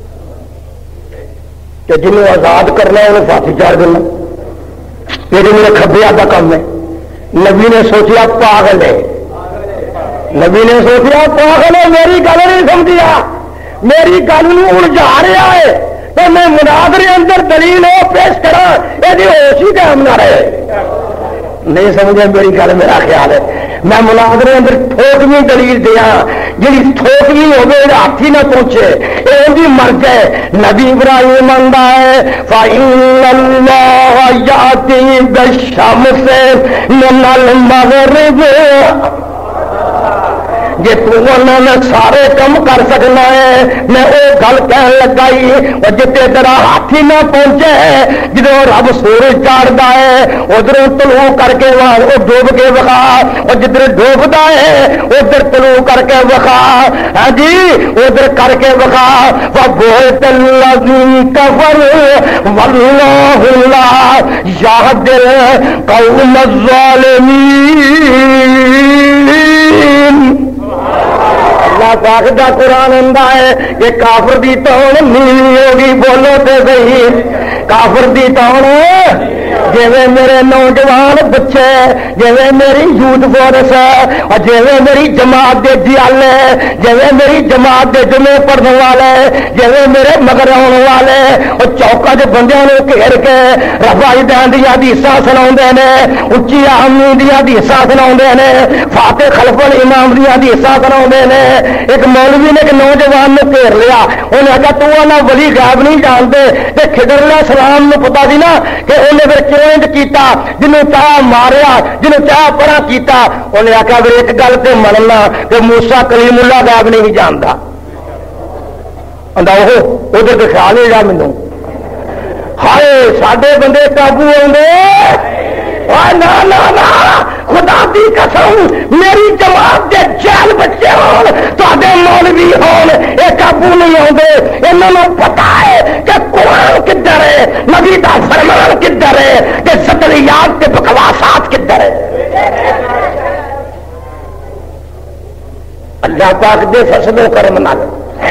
کہ جنہوں آزاد کرنا ہے انہوں پھانسی چار دینا۔ یہ جو میرے کھبے کا کام ہے۔ نبی نے سوچیا پاگل ہے، نبی نے سوچیا پاگل ہے، میری گل نہیں سمجھیا، میری گل الجھا رہا ہے، تو میں مناظرے اندر دلیل وہ پیش کرا، یہ ہوش ہی قائم نہ رہے۔ نہیں سمجھے میری گل، میرا خیال ہے میں مناظرے اندر ٹھوکویں دلیل دیا، جی ٹھوکویں ہوگی ہاتھی نہ پہنچے، یہ بھی مر جائے۔ نبی ابراہیم آندا ہے فَإِنَّ اللَّهَ يَأْتِي بِالشَّمْسِ مِنَ الْمَغْرِبِ، جی نے سارے کم کر سکنا ہے۔ میں وہ گل کہن لگائی اور جتنے تیرا ہاتھی نہ پہنچے، جدو رب سورج چاڑتا ہے ادھر طلوع کر کے وہ ڈوب کے وکھا، اور جدھر ڈوبتا ہے ادھر طلوع کر کے وکھا، ہاں جی ادھر کر کے وکھا۔ وَبُهِتَ الَّذِي كَفَرَ وَاللَّهُ لَا يَهْدِي الْقَوْمَ الظَّالِمِينَ۔ اللہ پاک دا قرآن آندا ہے کہ کافر دی توڑ نیوی ہوگی، بولو تے صحیح، کافر دی توڑ جیویں میرے نوجوان بچے جیویں میری یوتھ فورس ہے اور جیویں میری جماعت دے جیال ہے جیویں میری جماعت دے جمعے پڑھنے والے جیویں میرے مگر آنے والے اور چوکا دے بندیاں نو گھیر کے رفائی دین دی حدیثاں سناوندے نے اچھی آمین دی حدیثاں سناوندے نے فاتح خلف الامام دی حدیثاں سناوندے نے. ایک مولوی نے ایک نوجوان نے گھیر لیا انہیں آخیا تو نہ ولی غائب نہیں جانتے تے خضر علیہ السلام نو پتا سی نا کہ انہیں پھر چینج کیتا جنوں چاہ ماریا جنوں چاہ پرا کیتا انہیں آخیا پھر ایک گل تے مننا کہ موسیٰ کلیم اللہ غائب نہیں جانتا وہ ادھر تو خیال ہی رہا مینوں ہائے ساڈے بندے قابو آؤندے نا نا نا خدا دی قسم میری جماعت دے جیل بچے ہون تواڈے مولوی ہون اے قابو نہیں آندے انہاں نوں پتہ ہے کہ قرآن کدھر ہے نبی دا فرمان کدھر ہے کہ سطلیات تے بکواسات کدھر ہے. اللہ پاک دے فضل و کرم نال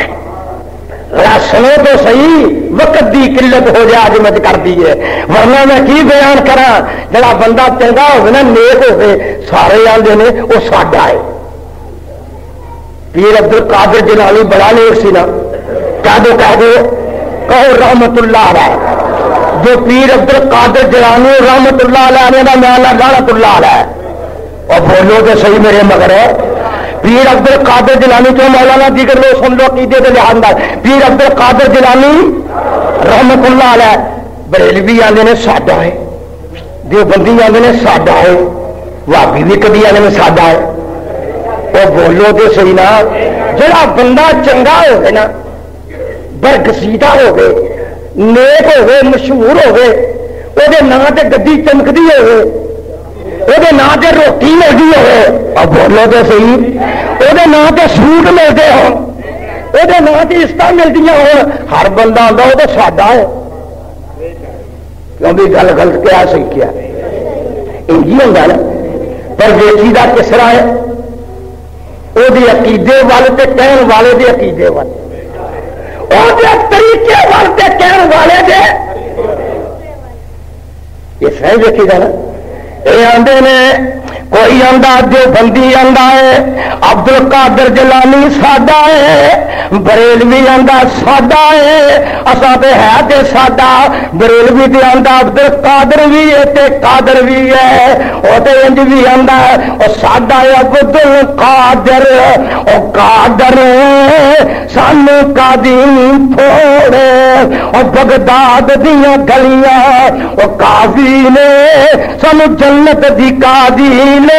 سنو تو صحیح وقت دی قلت ہو جائے اج میں کر دی ہے ورنہ میں کی بیان کرا جڑا بندہ چنگا ہوگا نا نیک ہوگے سارے آدھے نے وہ ساڈا ہے. پیر عبد القادر جیلانی بڑا نیک سی نا کہہ دو کہہ دو کہو رحمت اللہ علیہ جو پیر عبد القادر جیلانی رحمت اللہ علیہ کا میں لعنت اللہ علیہ اور بولو تو صحیح میرے مگر ہے پیر عبد القادر جیلانی جو مولانا دیگر لوگ سن لو عقیدے کے لحاظ پیر عبد القادر جیلانی رحمت اللہ علیہ بریلوی آدھے نے ساڈا ہے دیوبندی آدھے نے ساڈا ہے وہابی بھی کبھی آدھے نے ساڈا ہے وہ بولو تو صحیح نا جڑا بندہ چنگا ہوگا نا برگسیدہ ہوگے نیک ہوگے مشہور ہوگے وہ نام سے گڈی چمکتی ہوگے وہ نام سے روٹی ملتی ہوئے اور بولو تو صحیح وہ نام سے سوٹ ملتے ہو وہ نام سے عزت ملتی ہو ہر بندہ آتا وہ تو ساڈا ہے کیوں بھی گل غلط کیا صحیح کیا انجی ہوتا نا پر ویسی کا کس طرح ہے وہ عقیدے والے تے کہن والے دے عقیدے والے وہ طریقے والے تے کہن والے دے یہ صحیح دیکھی جا نا یہ آدھے نے کوئی آندا جو بندی آندا ہے عبد القادر جیلانی ساڈا ہے بریلوی آندا ساڈا ہے اساں تے ہے تے ساڈا بریلوی تے آندا عبد القادر بھی ہے تے قادر بھی ہے او تے انج بھی آندا ہے او ساڈا ہے عبد القادر او قادر سانو قادم تھوڑے او بغداد دیاں گلیاں او قاضی نے سانو جنت دی قاضی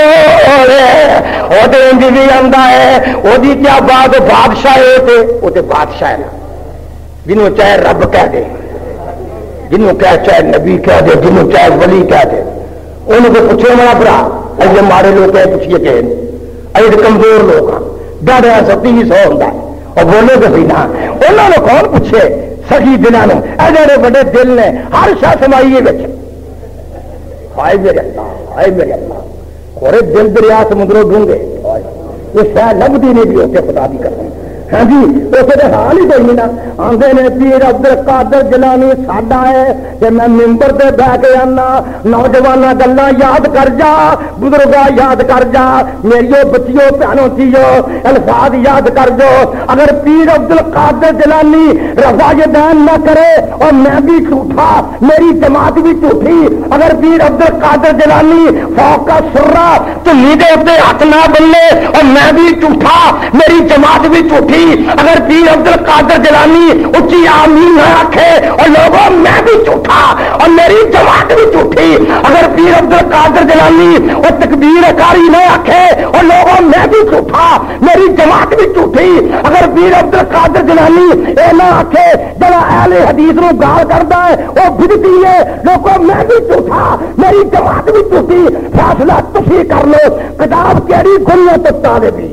بھی آتا ہے وہ کیا بات بادشاہ ہے بادشاہ ہے جنہوں چاہے رب کہہ دے جنہوں کہہ چاہے نبی کہہ دے جنہوں چاہے ولی کہہ دے انہوں کو پوچھو میرا برا ایسے مارے لوگ کہے پوچھیے کہ ایسے کمزور لوگ ہیں ڈاڑے ستی سو ہوتا ہے اور بولے تو سی نا انہوں نے کون پوچھے سخی دلوں ایسے بڑے دل نے ہر شاہ سمائیے بچے ہائے میرے اللہ ہائے میرے اللہ خورے دل دریا سمندروں ڈونگے یہ شاید لبھی نہیں بھی ہوتے خدا بھی کرتے ہاں جی اسے حال ہی کوئی نہیں آدھے نے پیر عبد القادر جیلانی ساڈا ہے کہ میں ممبر سے بہ کے آنا نوجوان گلا یاد کر جا بزرگا یاد کر جا میری بچیوں بھنوں تھیو الفاظ یاد کر جو اگر پیر عبد القادر جیلانی رضا دین نہ کرے اور میں بھی جھوٹا میری جماعت بھی جھوٹھی اگر پیر عبد القادر جیلانی فوق کا سرا چنی دے اتنے ہاتھ نہ بننے اور میں بھی جھوٹا میری جماعت بھی جھوٹھی اگر پیر عبد القادر جیلانی اچھی آمین نہ رکھے اور لوگوں میں بھی جھوٹا اور میری جماعت بھی جھوٹھی اگر پیر عبد القادر جیلانی اور تکبیر کاری نہ رکھے اور لوگوں میں بھی جھوٹا میری جماعت بھی جھوٹھی اگر پیر عبد القادر جیلانی اے نہ رکھے جڑا اہل حدیث نو گال کرتا ہے وہ بدتی ہے لوگوں میں بھی جھوٹا میری جماعت بھی جھوٹھی فیصلہ تسی کر لو کتاب کیڑی گھڑیاں تکتا دے بھی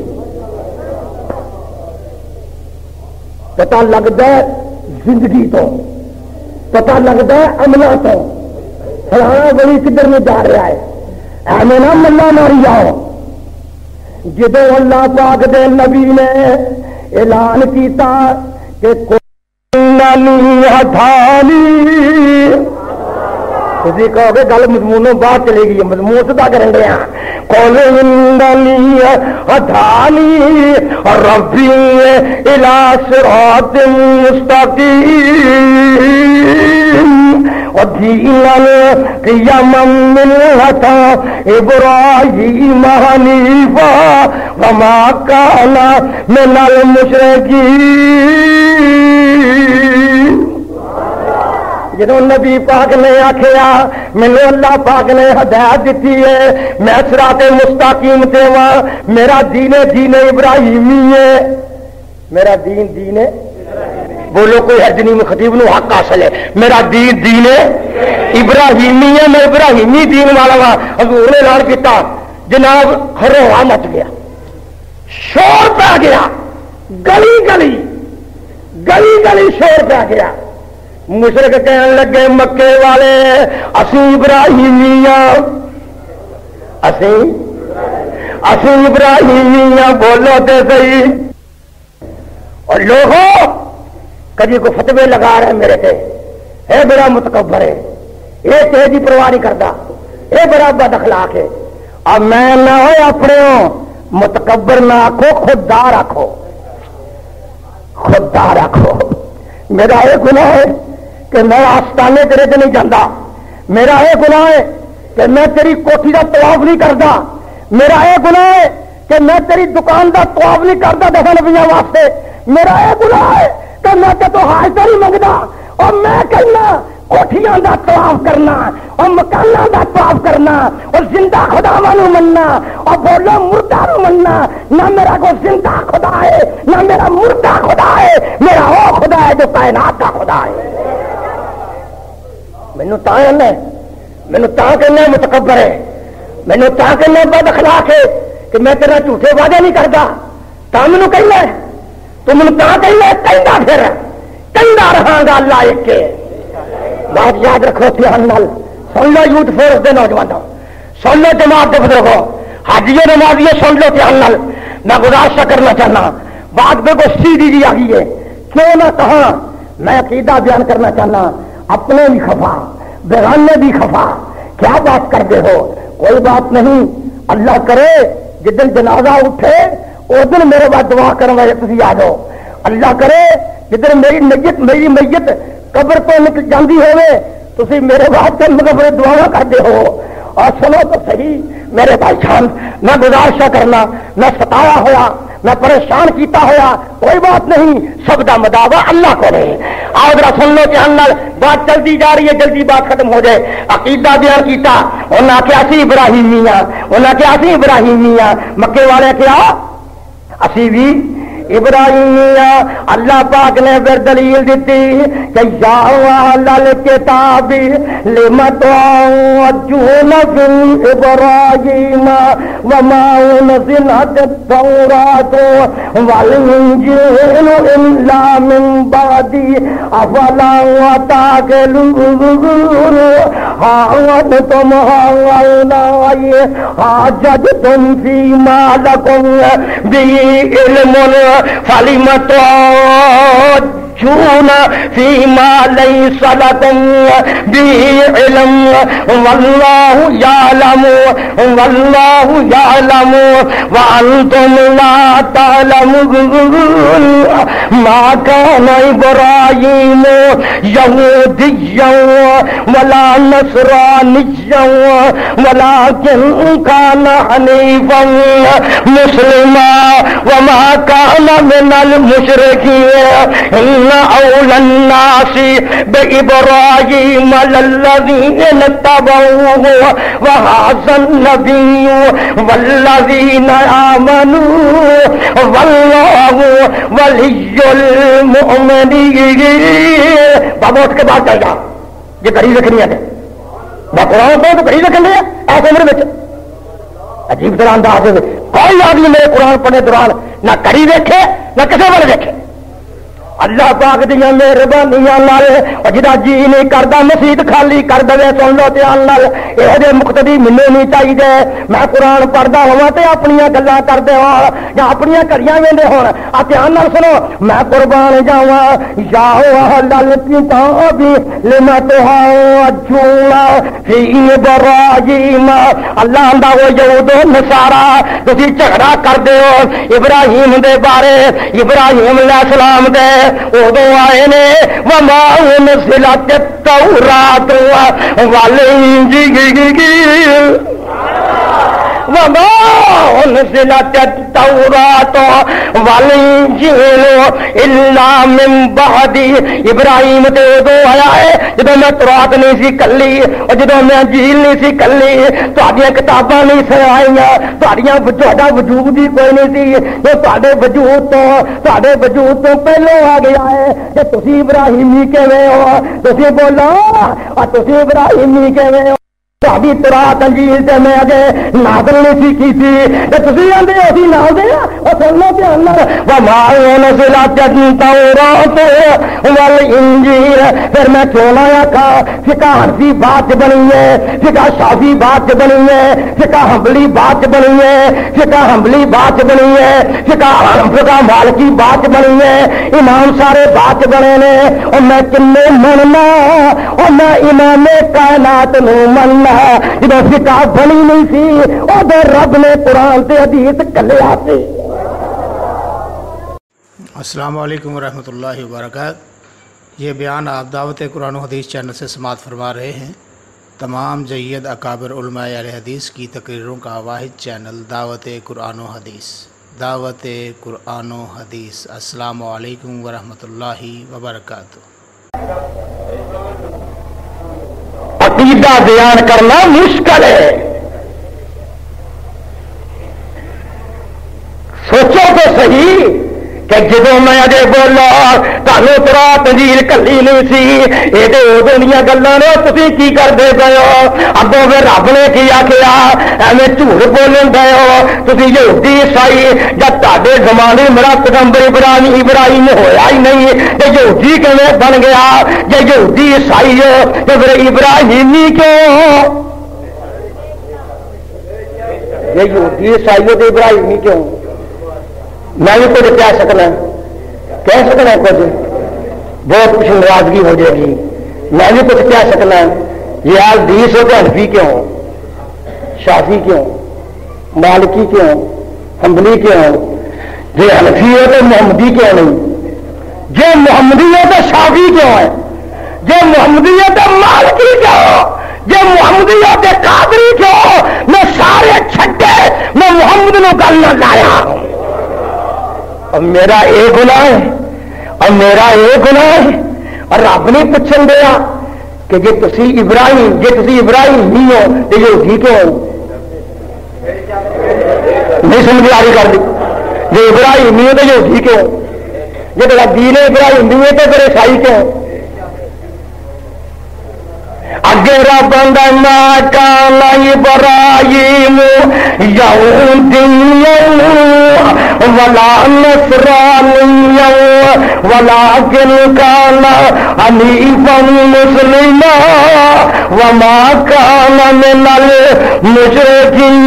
پتہ لگتا ہے زندگی تو پتہ لگتا ہے عملہ تو فلانا ولی کدھر میں جا رہا ہے ایویں نہ ملا ماری جاؤ جدو اللہ پاک دے نبی نے اعلان کیتا کہ کوئی نہیں ہٹھانی تھی کہو گے گل مضمونوں باہر چلے گئی ہے، مضمون سدا کریں گے قول اندنی ہدانی ربی الی صراط مستقیم ودینا قیما ملۃ ابراہیم حنیفا وما کان من المشرکین۔ جدوں نبی پاک نے آخیا مینوں اللہ پاک نے ہدایت دیتی ہے میں صراط مستقیم تے واں، میرا دین دین ابراہیمی ہے، میرا دین دین بولو کوئی حج نہیں، خطیب نو حق حاصل ہے، میرا دین دین ابراہیمی ہے، میں ابراہیمی دین والا وا۔ حضور نے اعلان کیتا جناب ہروا مچ گیا، شور پہ گیا، گلی گلی گلی گلی شور پہ گیا۔ مشرک کہنے لگے مکے والے اسی ابراہیمی ہاں، اسی اسی ابراہیمی ہاں، بولو تے صحیح۔ اور لوگوں کبھی کو فتوے لگا رہے میرے تے، اے بڑا متکبر ہے، یہ تیزی پرواہ نہیں کرتا، یہ بڑا بد اخلاق ہے۔ اب میں نہ ہو اپنے ہو متکبر نہ آکھو، خوددار آکھو، خوددار آکھو۔ میرا یہ گناہ ہے کہ میں آستانے تیرے سے نہیں جانا، میرا یہ گناہ ہے کہ میں تیری کوٹھی کا طواف نہیں کرتا، میرا یہ گناہ ہے کہ میں تیری دکان کا طواف نہیں کرتا دفعہ نبیاں واسطے، میرا یہ گناہ ہے کہ میں تو حاجت نہیں منگتا، اور میں کہنا کوٹھیاں کا طواف کرنا اور مکانوں کا طواف کرنا اور زندہ خداواں نو مننا اور بولو مردہ نو مننا۔ نہ میرا کوئی زندہ خدا ہے نہ میرا مردہ خدا ہے، میرا وہ خدا ہے جو کائنات کا خدا ہے۔ مینوں تاں کہنا مینوں تاں کہنا متکبر ہے، مینوں تاں کہنا بد اخلاق ہے کہ میں تیرا جھوٹے وعدے نہیں کرتا، تاں مینوں کہنا ہے تو مینوں تاں کہنا کہندا پھر کہندا رہاں گا اللہ ایک کے۔ بات یاد رکھو دھیان نال، سن لو یوتھ فورس دے نوجوانوں، سن لو جماعت کے بزرگوں، حاجیوں نمازیوں سن لو دھیان نال۔ میں گزارش کرنا چاہنا بات بالکل سیدھی جی آ گئی ہے، کیوں نہ کہاں میں عقیدہ بیان کرنا چاہنا، اپنے بھی خفا بیگانے بھی خفا، کیا بات کرتے ہو؟ کوئی بات نہیں، اللہ کرے جدن جنازہ اٹھے اس دن میرے بعد دعا کرنے والے تھی آ جاؤ، اللہ کرے جدن میری میت میری میت قبر تو نکل جاندی ہوئے تسی میرے بعد سے مقبر دعا کرتے ہو۔ اور سنو تو صحیح میرے بھائی جان، میں گزارش کرنا، میں ستایا ہوا میں پریشان کیتا ہوا کوئی بات نہیں، سب دا مداوا اللہ کو نہیں۔ آؤ ذرا سن لو کہ اندر بات چلتی جا رہی ہے، جلدی بات ختم ہو جائے۔ عقیدہ بیان کیتا انہاں کیا اسی ابراہیمیاں، انہاں کیا اسی ابراہیمیاں، مکے والے کیا اسی بھی ابراہیمیہ۔ اللہ پاک نے پھر دلیل دیتی کہ یا اہل الکتاب لم تعوجون فی ابراہیم وما انزلت التوراۃ والانجیل الا من بعدی افلا تعقلون۔ حاجتم هؤلاء حاججتم فیما لکم به علم فلم تحاجون فيما ليس لكم به علم والله يعلم والله يعلم وأنتم لا تعلمون۔ ما كان إبراهيم يهوديا ولا نصرانيا ولكن كان حنيفا مسلما وما كان من المشركين۔ إن أولى الناس بإبراهيم للذين اتبعوه وهذا النبي والذين آمنوا والله ولي المؤمنين۔ بابا اس کے بعد چل جا، یہ گھڑی رکھنی ہے، میں قرآن کو تو گھڑی رکھنی ہے ایسے عمر میں عجیب طرح انداز ہے۔ کوئی آدمی میرے قرآن پڑھنے دوران نہ گھڑی دیکھے نہ کسی والے دیکھے، اللہ پاک دیا مہربانیاں نال جدا جی نہیں کرتا مسیت خالی کر دے سن لو دھیان نال یہ جے مقتدی مینوں نہیں چاہیے میں قرآن پڑھتا ہوا تے اپنی گلاں کرتے ہو یا اپنی گھڑیاں ویندے ہون آ دھیان نال سنو میں قربان جاواں یا اہل الکتاب لما تحاجون فی ابراہیم اللہ آندا وہ یہود نصارا تسی جھگڑا کردے ہو ابراہیم دے بارے ابراہیم علیہ السلام دے ادو آئے نے وما انزلت التوراۃ والانجیل وما انزلت التوراۃ والانجیل الا من بعد ابراہیم تے ادو آیا ہے جدوں میں تورات نہیں سی کلی اور جدوں میں انجیل نہیں سی کلی تہاڈیاں کتاباں نہیں سی آئیاں تہاڈیاں تہاڈا وجود ہی کوئی نہیں سی جو تہاڈے وجود تو تہاڈے وجود تو پہلو آ گیا ہے کہ تسی ابراہیمی کیویں ہو تسی بولو اور تسی ابراہیمی کیویں ہو تہاڈی تورات انجیل تے میں اگے نازل نہیں سی کیتی تے تسی آندے اسی نال دے او سن لو دھیان نال وما انزلت التوراۃ والانجیل پھر میں کیوں نہ آکھاں فقہ حنفی بات بنی ہے فقہ شافعی بات بنی ہے فقہ حنبلی بات بنی ہے فقہ حنبلی بات بنی ہے فقہ فقہ مالکی بات بنی ہے امام سارے بات بنے نے اور میں کنے مننا اور میں امام کائنات نو مننا جدو فقہ بنی نہیں سی ادھر رب نے قرآن تے حدیث کلیا سی۔
السلام علیکم ورحمۃ اللہ وبرکاتہ۔ یہ بیان آپ دعوت قرآن و حدیث چینل سے سماعت فرما رہے ہیں۔ تمام جید اکابر علماء اہل حدیث کی تقریروں کا واحد چینل دعوت قرآن و حدیث دعوت قرآن و حدیث۔ السلام علیکم ورحمۃ اللہ وبرکاتہ۔
عقیدہ بیان کرنا مشکل ہے، سوچو تو صحیح کہ جدو میں اجے بولا تانوں تورات انجیل کلی نہیں سی یہ تو ادو دیا گلاں نے تسی کی کرتے پے ہو اگوں پھر رب نے کی آخیا ایویں جھوٹ بولن دے ہو تسی یہودی عیسائی جب تہاڈے زمانے میرا پیغمبر ابراہیم ابراہیم ہویا ہی نہیں تے یہودی کیویں بن گیا جے یہودی عیسائی ہو تے پھر ابراہیمی کیوں جے یہودی عیسائی ہو تے ابراہیمی کیوں میں بھی کچھ کہہ سکنا کہہ سکنا کچھ بہت کچھ ناراضگی ہو جائے گی میں بھی کچھ کہہ سکنا یہ آج حدیث ہو تو حنفی کیوں شافی کیوں مالکی کیوں حنبلی کیوں جو حنفی ہو تو محمدی کیوں نہیں جو محمدی ہو تو شافی کیوں ہے جو محمدی ہو تو مالکی کیوں جو محمدی ہو تو قادری کیوں میں سارے چھٹے میں محمد نو گل نہ لایا ہوں اور میرا یہ گناہ ہے اور میرا یہ گناہ ہے اور رب نہیں پوچھن دیا کہ جی تسی ابراہیم جی تسی ابراہیم نہیں ہو تو یہودی کیوں نہیں سمجھ آ رہی کر دی جی ابراہیم نہیں ہو تو یہودی کیوں جی تیرا دین ابراہیم نہیں ہے تو پھر عیسائی کیوں اگے رب ما کان ابراہیم یہودیّا ولا نصرانیّا ولکن کان حنیفا مسلما وما کان من المشرکین۔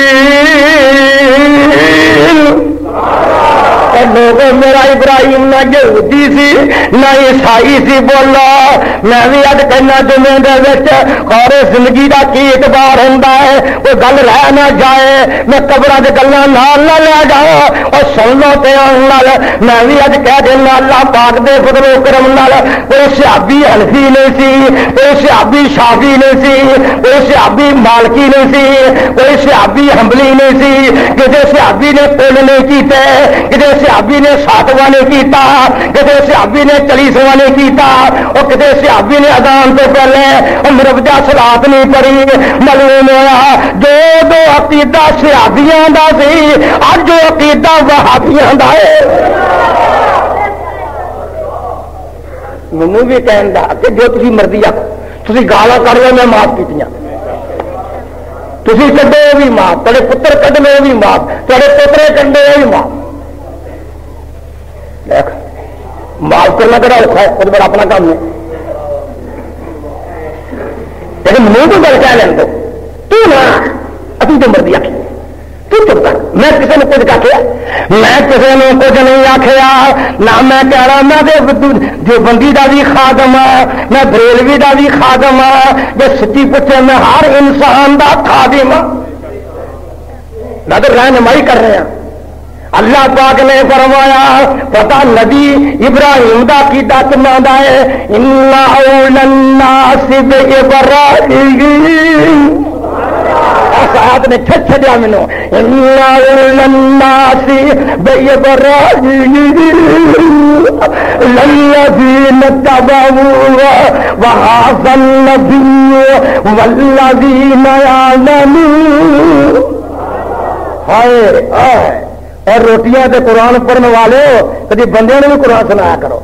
لوگوں میرا ابراہیم نہ یہودی سی نہ عیسائی سی بولا میں بھی اج کہنا جمعے دے اور زندگی کا کی اعتبار ہوتا ہے کوئی گل رہ نہ جائے میں قبراں تے گلاں نال نہ لے جاؤں اور سن لو تے نال میں بھی اج کہہ دینا اللہ پاک دے فضل و کرم نال کوئی صحابی حنفی نہیں سی کوئی صحابی شافعی نہیں سی کوئی صحابی مالکی نہیں سی کوئی صحابی حنبلی نہیں سی کسی صحابی نے قول نہیں کیتے کسی صحابی نے ساتواں نے کیتا کسی صحابی نے چالیسواں نے کیتا اور کسی صحابی نے اذان تو پہلے اور مربجہ صلاۃ نہیں پڑھی معلوم ہوا جو دو عقیدہ صحابیاں دا سی اج جو عقیدہ وہابیاں دا ہے۔ مینوں بھی کہن دا کہ جو تسی مرضی آ تسی گالاں کر لو میں معاف کیتیاں تسی کڈو بھی معاف تیرے پتر کڈ لو بھی معاف تیرے پوترے کڈے بھی معاف معاف کرنا کرا اوکھا ہے، وہ میرا اپنا کام ہے، لیکن منہ تو گل کہہ لیں تو تو نہ ابھی تو مرضی آخی تو چپ کر. میں کسی نے کچھ آخیا؟ میں کسی نے کچھ نہیں آخیا. نہ میں کہہ رہا میں جو بندی کا بھی خادم ہاں، میں بریلوی کا بھی خادم ہاں، جو سچی پوچھے میں ہر انسان کا خادم ہاں. میں تو رہنمائی کر رہے ہیں. اللہ پاک نے فرمایا پتا نبی ابراہیم دا کیتا کنا دا ہے اِنَّا أَوْلَى النَّاسِ بِإِبْرَاهِيمَ. آیات نے چھٹ چھڑیا مینوں اِنَّا أَوْلَى النَّاسِ بِإِبْرَاهِيمَ لَلَّذِينَ اتَّبَعُوهُ وَهَٰذَا النَّبِيُّ وَالَّذِينَ آمَنُوا. ہائے ہائے. اور روٹیاں تے قرآن پڑھنے والے ہو کبھی بندے نے بھی قرآن سنایا کرو.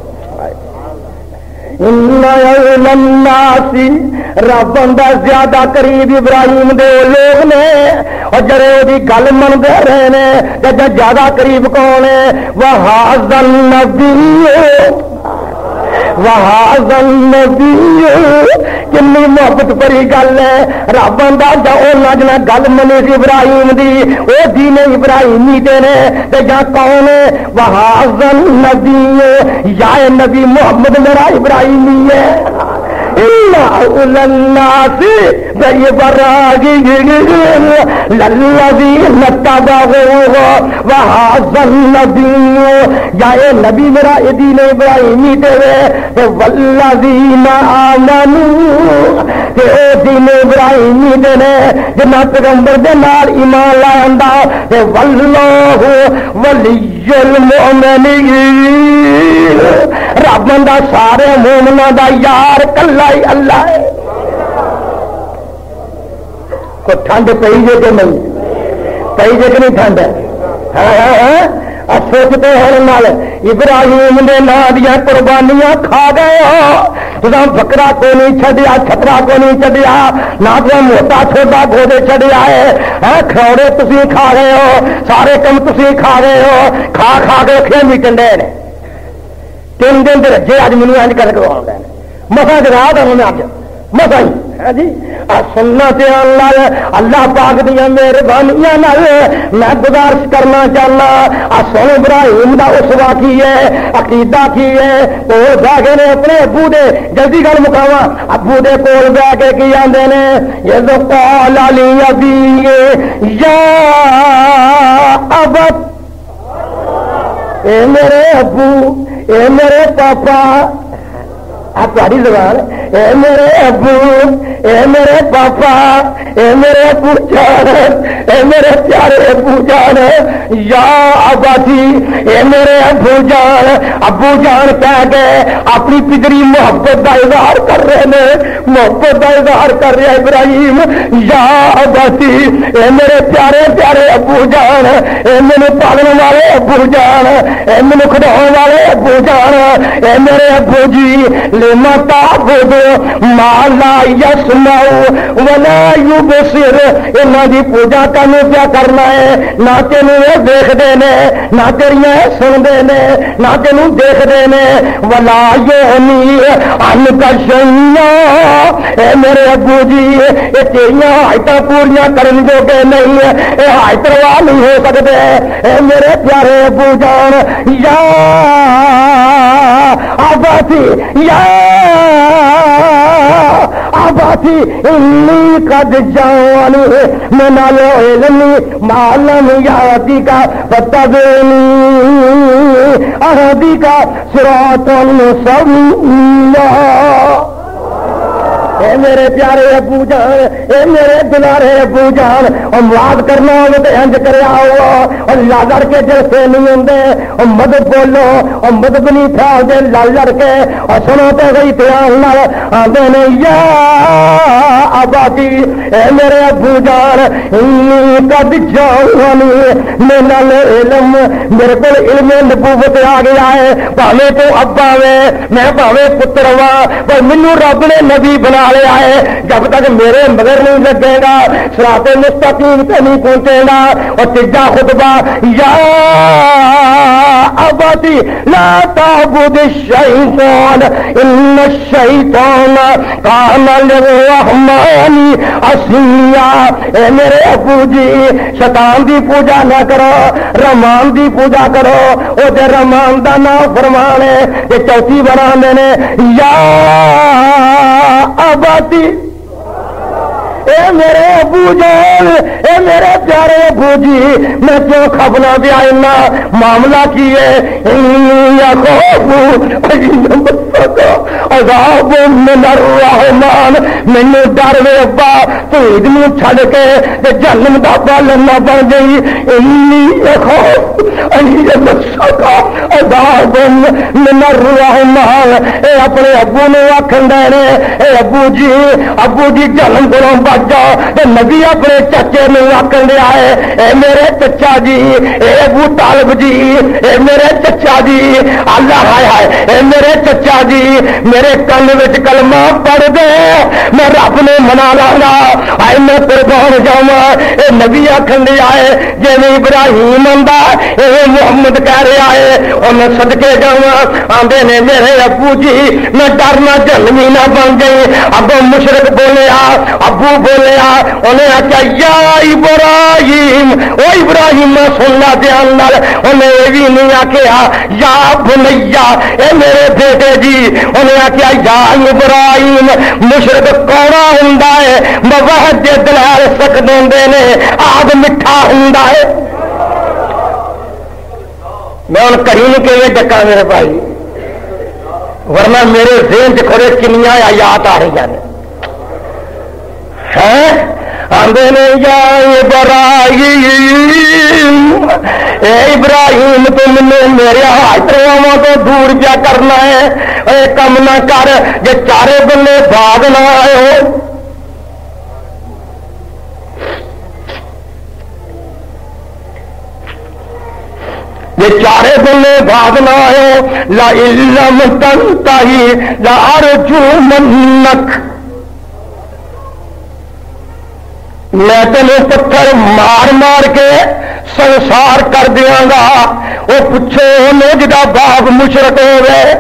رب بندہ زیادہ قریب ابراہیم دے لوگ نے اور جڑے وہ گل منتے رہے نے زیادہ قریب کون ہے؟ وَهَٰذَا النَّبِيُّ وَهَٰذَا النَّبِيُّ. کنی محبت بڑی گل ہے. رب بندہ جنا گل منی سی ابراہیم دی وہ دین ابراہیمی دے نے یا کون ہے؟ وَهَٰذَا النَّبِيُّ یا نبی محمد میرا ابراہیمی ہے. أَوْلَى النَّاسِ بِإِبْرَاهِيمَ لَلَّذِينَ اتَّبَعُوهُ وَهَٰذَا النَّبِيُّ یا نبی میرا دین ابراہیمی دے وَالَّذِينَ آمَنُوا تے او دین ابراہیمی دے نے جنہ پیغمبر دے نال ایمان لاندا تے واللہ ولی المؤمنین. رب دا سارے مومناں دا یار کلا ہی اللہ ہے. کو ٹھنڈ پئی جے کہ نہیں پئی جے کہ نہیں ٹھنڈ ہے؟ سوچتے ہیں نال ابراہیم نے نا دیا قربانیاں کھا گئے ہو. تم بکرا کو نہیں چڈیا، چھترا کو نہیں چڈیا، نہ تو موٹا چھوٹا گھوڑے چڈیا ہے. کھوڑے تسی کھا گئے ہو، سارے کم تسی کھا گئے ہو. کھا کھا کے رکھے بھی ٹنڈے نے تین دن رجے. اج مینو اج کر کے مسا جگا دوں میں اج مسا ہی جی سننا اللہ اللہ پاک دیا مہربانیاں میں گزارش کرنا چاہنا. سن ابراہیم دا اسوا کی ہے، عقیدہ کی ہے. کول بہ گئے نے اپنے ابو دے، جلدی گل مکاوا، ابو دے کول بہ کے کی آندے نے یہ قال علی ابی یا ابت، اے میرے ابو، اے میرے پاپا. آپ تاری زبان اے میرے ابو، اے میرے پاپا، اے میرے ابو جان، اے میرے پیارے ابو جان. یا اباجی اے میرے ابو جان. ابو جان کہہ گئے اپنی پدری محبت کا اظہار کر رہے ہیں، محبت کا اظہار کر رہے ابراہیم. یا اباجی اے میرے پیارے پیارے ابو جان، اے میرے پالنے والے ابو جان، اے میرے کھڈاؤ والے ابو جان. اے میرے ابو جی لما تعبد ما لا يسمع ولا يبصر. انہاں دی پوجا کانوں کیا کرنا ہے؟ نہ تینوں یہ دیکھدے نے، نہ تیریاں سندے نے، نہ تینوں دیکھدے نے. ولا یغنی عنک شیئا. اے میرے ابو جی یہ تیریاں حاجتاں پوریاں کرن جوگے نہیں، یہ حاجت روا نہیں ہو سکتے. اے میرے پیارے ابو جان. یا آباتی یا آباتی انی قد جانی من العلم ما لم یاتی کا فتبعنی اہدی کا صراطا سویا. اے میرے پیارے ابو جان، اے میرے دلارے ابو جان. اور یاد کرنا ہو تو انج کریا ہو اور لا لڑ کے جلسے نہیں ہوندے. اور مدد بولو اور مدد نہیں پھیل دے لڑ لڑ کے. اور سنو تو گئی دھیان نال آندے نے یا اباتی اے میرے ابو جان انی قد جانی من العلم. میرے کو علم نبوت آ گیا ہے. بھاوے تو ابا وے میں بھاوے پتر وا پر مینوں رب نے نبی بنا لیا ہے. جب تک میرے مگر نہیں لگے گا صراط مستقیم پہ نہیں پہنچے گا. اور تیجا خطبہ یا ابتی لا تعبد الشیطان ان الشیطان کان للرحمن عصیا۔ اے میرے ابو جی شیطان دی پوجا نہ کرو، رحمان دی پوجا کرو، او تے رحمان دا نام فرمان ہے۔ یہ چوتھی بنا نے یا ابتی، اے میرے ابو جان، اے میرے پیارے ابو جی میں کیوں کھپنا پیا اتنا معاملہ کی ہے؟ عذاب من الرحمن، مینو ڈر وے ابا تو عید نو چھڈ کے تے جہنم دا بالن نہ بن گئی۔ انی اخاف ان یمسک عذاب من الرحمن۔ اے اپنے ابو نو آکھن دے نے اے ابو جی ابو جی جہنم کولوں بچ جاؤ۔ نبی اپنے چچے نو آکھن دے آئے اے میرے چچا جی، اے ابو طالب جی، اے میرے چچا جی، اللہ ہائے ہائے اے میرے چچا جی میرے کن وچ کلمہ پڑھ دے میں رب نے منا لاں، آئے میں قربان جاواں۔ اے نبی آکھن دے آئے جویں ابراہیم آندا اے محمد کہہ رہا ہے انہیں صدقے جاواں۔ آندے نے میرے ابو جی میں ڈرنا جہنمی نہ بن گئی۔ ابو مشرک بولیا، ابو بولیا، انہیں آخیا یا ابراہیم، او ابراہیم سننا دھیان نال، انہیں یہ بھی نہیں آخیا یا بنیا اے میرے بیٹے جی، انہیں آخیا یا ابراہیم۔ مشرک کوڑا ہوں مواہد دے دلال سکتے نے، آگ میٹھا ہوں۔ میں ہوں کہیں نہیں کہ ڈکا میرے بھائی، ورنہ میرے ذہن چ کھڑے کنیا آیات آ رہی ہیں۔ آندے نے یا ابراہیم، اے ابراہیم تم نے میرے ہاتھوں تو دور کیا کرنا ہے؟ اے کم نہ کر جے چارے بلے بھاگ نہ آئے ہو۔ یہ چارے بلے بھاگ نہ آئے ہو۔ لا علم تنتہی لا ارجمنک، میں تینوں پتھر مار مار کے سنسار کر دیا گا۔ وہ پوچھو انہیں جدا باغ مشرک ہو گئے،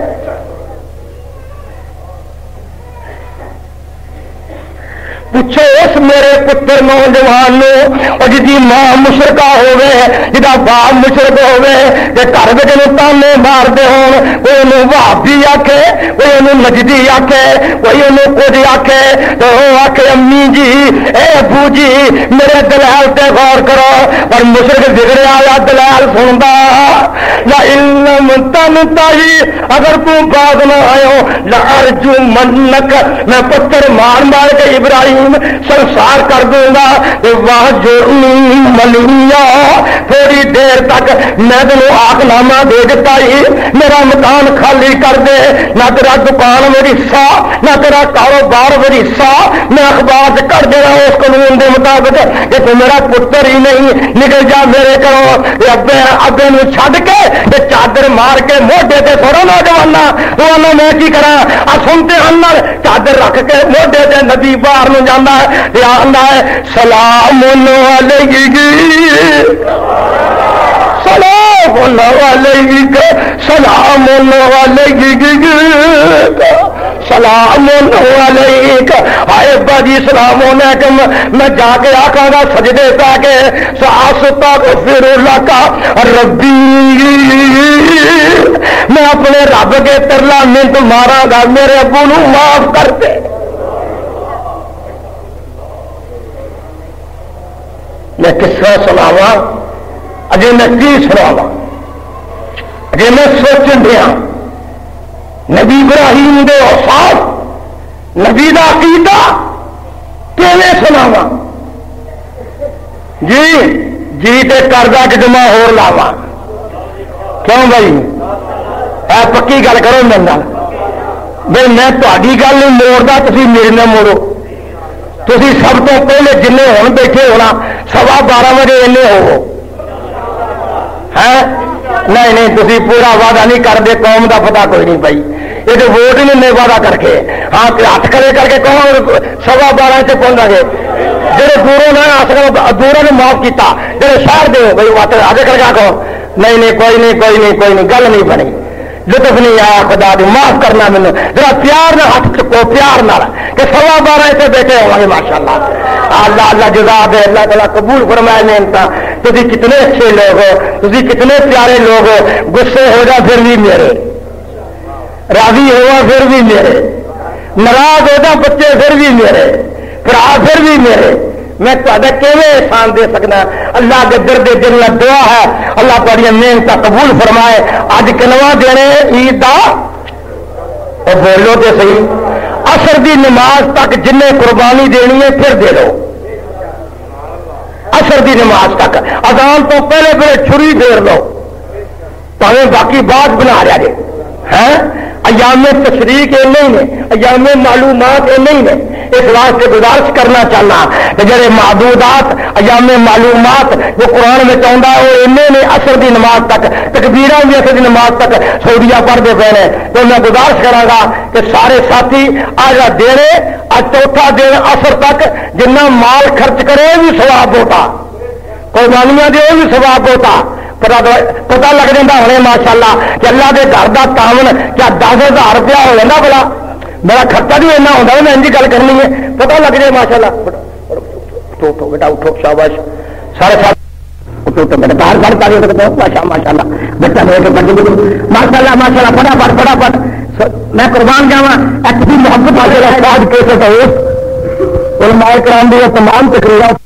پوچھو اس میرے پتر نوجوان اور جی ماں مشرکہ ہوئے، جدا باپ مشرک ہوئے، کہ گھر میں تانے مار دے ہون، کوئی انہوں وہابی آکھے، کوئی انہوں نجدی آکھے، کوئی انہوں کچھ آکھے، تو وہ آکھے امی جی اے ابو جی میرے دلال تے غور کرو، اور مشرک بگڑے آیا دلال سندا۔ لا علم تنتہی، اگر تو باغ نہ آئے لا ارجمنک، میں پتھر مار مار کے ابراہیم سنسار کر دوں گا۔ واہ جو ملیا، تھوڑی دیر تک میں تینوں آگ نامہ دے دیتا ہی، میرا مکان خالی کر دے، نہ تیرا دکان میری حصہ، نہ تیرا کاروبار میری حصہ، میں اخبار کر دے رہا ہوں اس قانون کے مطابق کہ تو میرا پتر ہی نہیں، نکل جا میرے کرو۔ ابے ابے نو چھڈ کے یہ چادر مار کے موڈے تے تھوڑا نوجوان وہ میں کی کرا آ سنتے ہیں چادر رکھ کے موڈے تے نبی باہر نو جانا ہے، آندا ہے سلام علیک سلام علیک سلام علیک سلام علیک۔ آئے باجی سلام علیکم، میں جا کے آکھاں گا سجدے پا کے ساستغفر لک ربی، میں اپنے رب کے ترلا منت ماراں گا میرے ابو نو معاف کر دے۔ میں کس طرح سناواں؟ اجے میں کی سناواں؟ اجے میں سوچن دیا نبی ابراہیم دے اوصاف، نبی دا عقیدہ کیویں سناواں؟ جی جی تے قرضہ جمع ہور لاواں، کیوں بھائی؟ اے پکی گل کرو میرے نال، بھائی میں تہاڈی گل نہیں موڑدا، تسی میرے نال موڑو۔ تسی سب تو پہلے جن ہوں بیٹھے ہونا سوا بارہ بجے اے ہو نہیں نہیں، تسی پورا وعدہ نہیں کرتے، قوم دا پتہ کوئی نہیں پائی، یہ تو ووٹ ہی نہیں وعدہ کر کے، ہاں ہاتھ کھڑے کر کے کہو سوا بارہ سے پہنچا گے، جہے دوروں نے دوروں نے معاف کیا، جہے شہر دے بھائی آگے کر کے کہو نہیں نہیں کوئی نہیں کوئی نہیں کوئی نہیں گل نہیں بنی لطف نہیں آیا خدا دی معاف کرنا مینو ذرا پیار نہ ہاتھ چکو پیار نہ کہ سوا بارہ ایسے بیٹھے ہوں گے ماشاء اللہ اللہ اللہ جزا دے اللہ تعالیٰ قبول فرمائے محنت تھی کتنے اچھے لوگ ہو تھی کتنے پیارے لوگ ہو غصے ہو جا پھر بھی میرے راضی ہوا پھر بھی میرے ناراض ہو جا بچے پھر بھی میرے برا پھر بھی میرے میں کیویں احسان دے سکنا اللہ کے درد دل میں دعا ہے اللہ تاری محنت قبول فرمائے اج کنواں دینے عید دا اور بولو تو صحیح عصر دی نماز تک جن قربانی دینی ہے پھر دے لو عصر دی نماز تک اذان تو پہلے پہلے چھری پھیر لو تمہیں باقی بات بنا رہا جی ہے ایام تشریق یہ نہیں ہے ایام معلومات یہ نہیں ہے اس واسطے گزارش کرنا چاہنا کہ جڑے معدودات ایام معلومات جو قرآن میں چاہتا ہے وہ اینے نے عصر دی نماز تک تکبیراں بھی عصر دی نماز تک سعودیہ پڑھتے پے ہیں تو میں گزارش کراں گا کہ سارے ساتھی آج دینے آج چوتھا دن عصر تک جنہ مال خرچ کرے بھی ثواب ہوتا قربانیاں دے بھی ثواب ہوتا پتا لگ جاتا ہونے ماشاء اللہ کہ اللہ کے گھر کا تاون کیا دس ہزار روپیہ ہو جاتا بڑا میرا خرچہ بھی ایسا ہوتا میں انجی گل کرنی ہے پتا لگ جائے ماشاء اللہ اٹھو اٹھو بیٹا اٹھو شاباش سارے ساتھ اٹھو اٹھو بیٹا باہر پڑھ پا ماشاء ماشاء اللہ بچہ لے کے پڑھ ماشاء اللہ ماشاء اللہ پڑھا پڑھ پڑھا پڑھ میں قربان جاوا ایسی محبت والے کیسے علماء کرام دی تمام تقریرات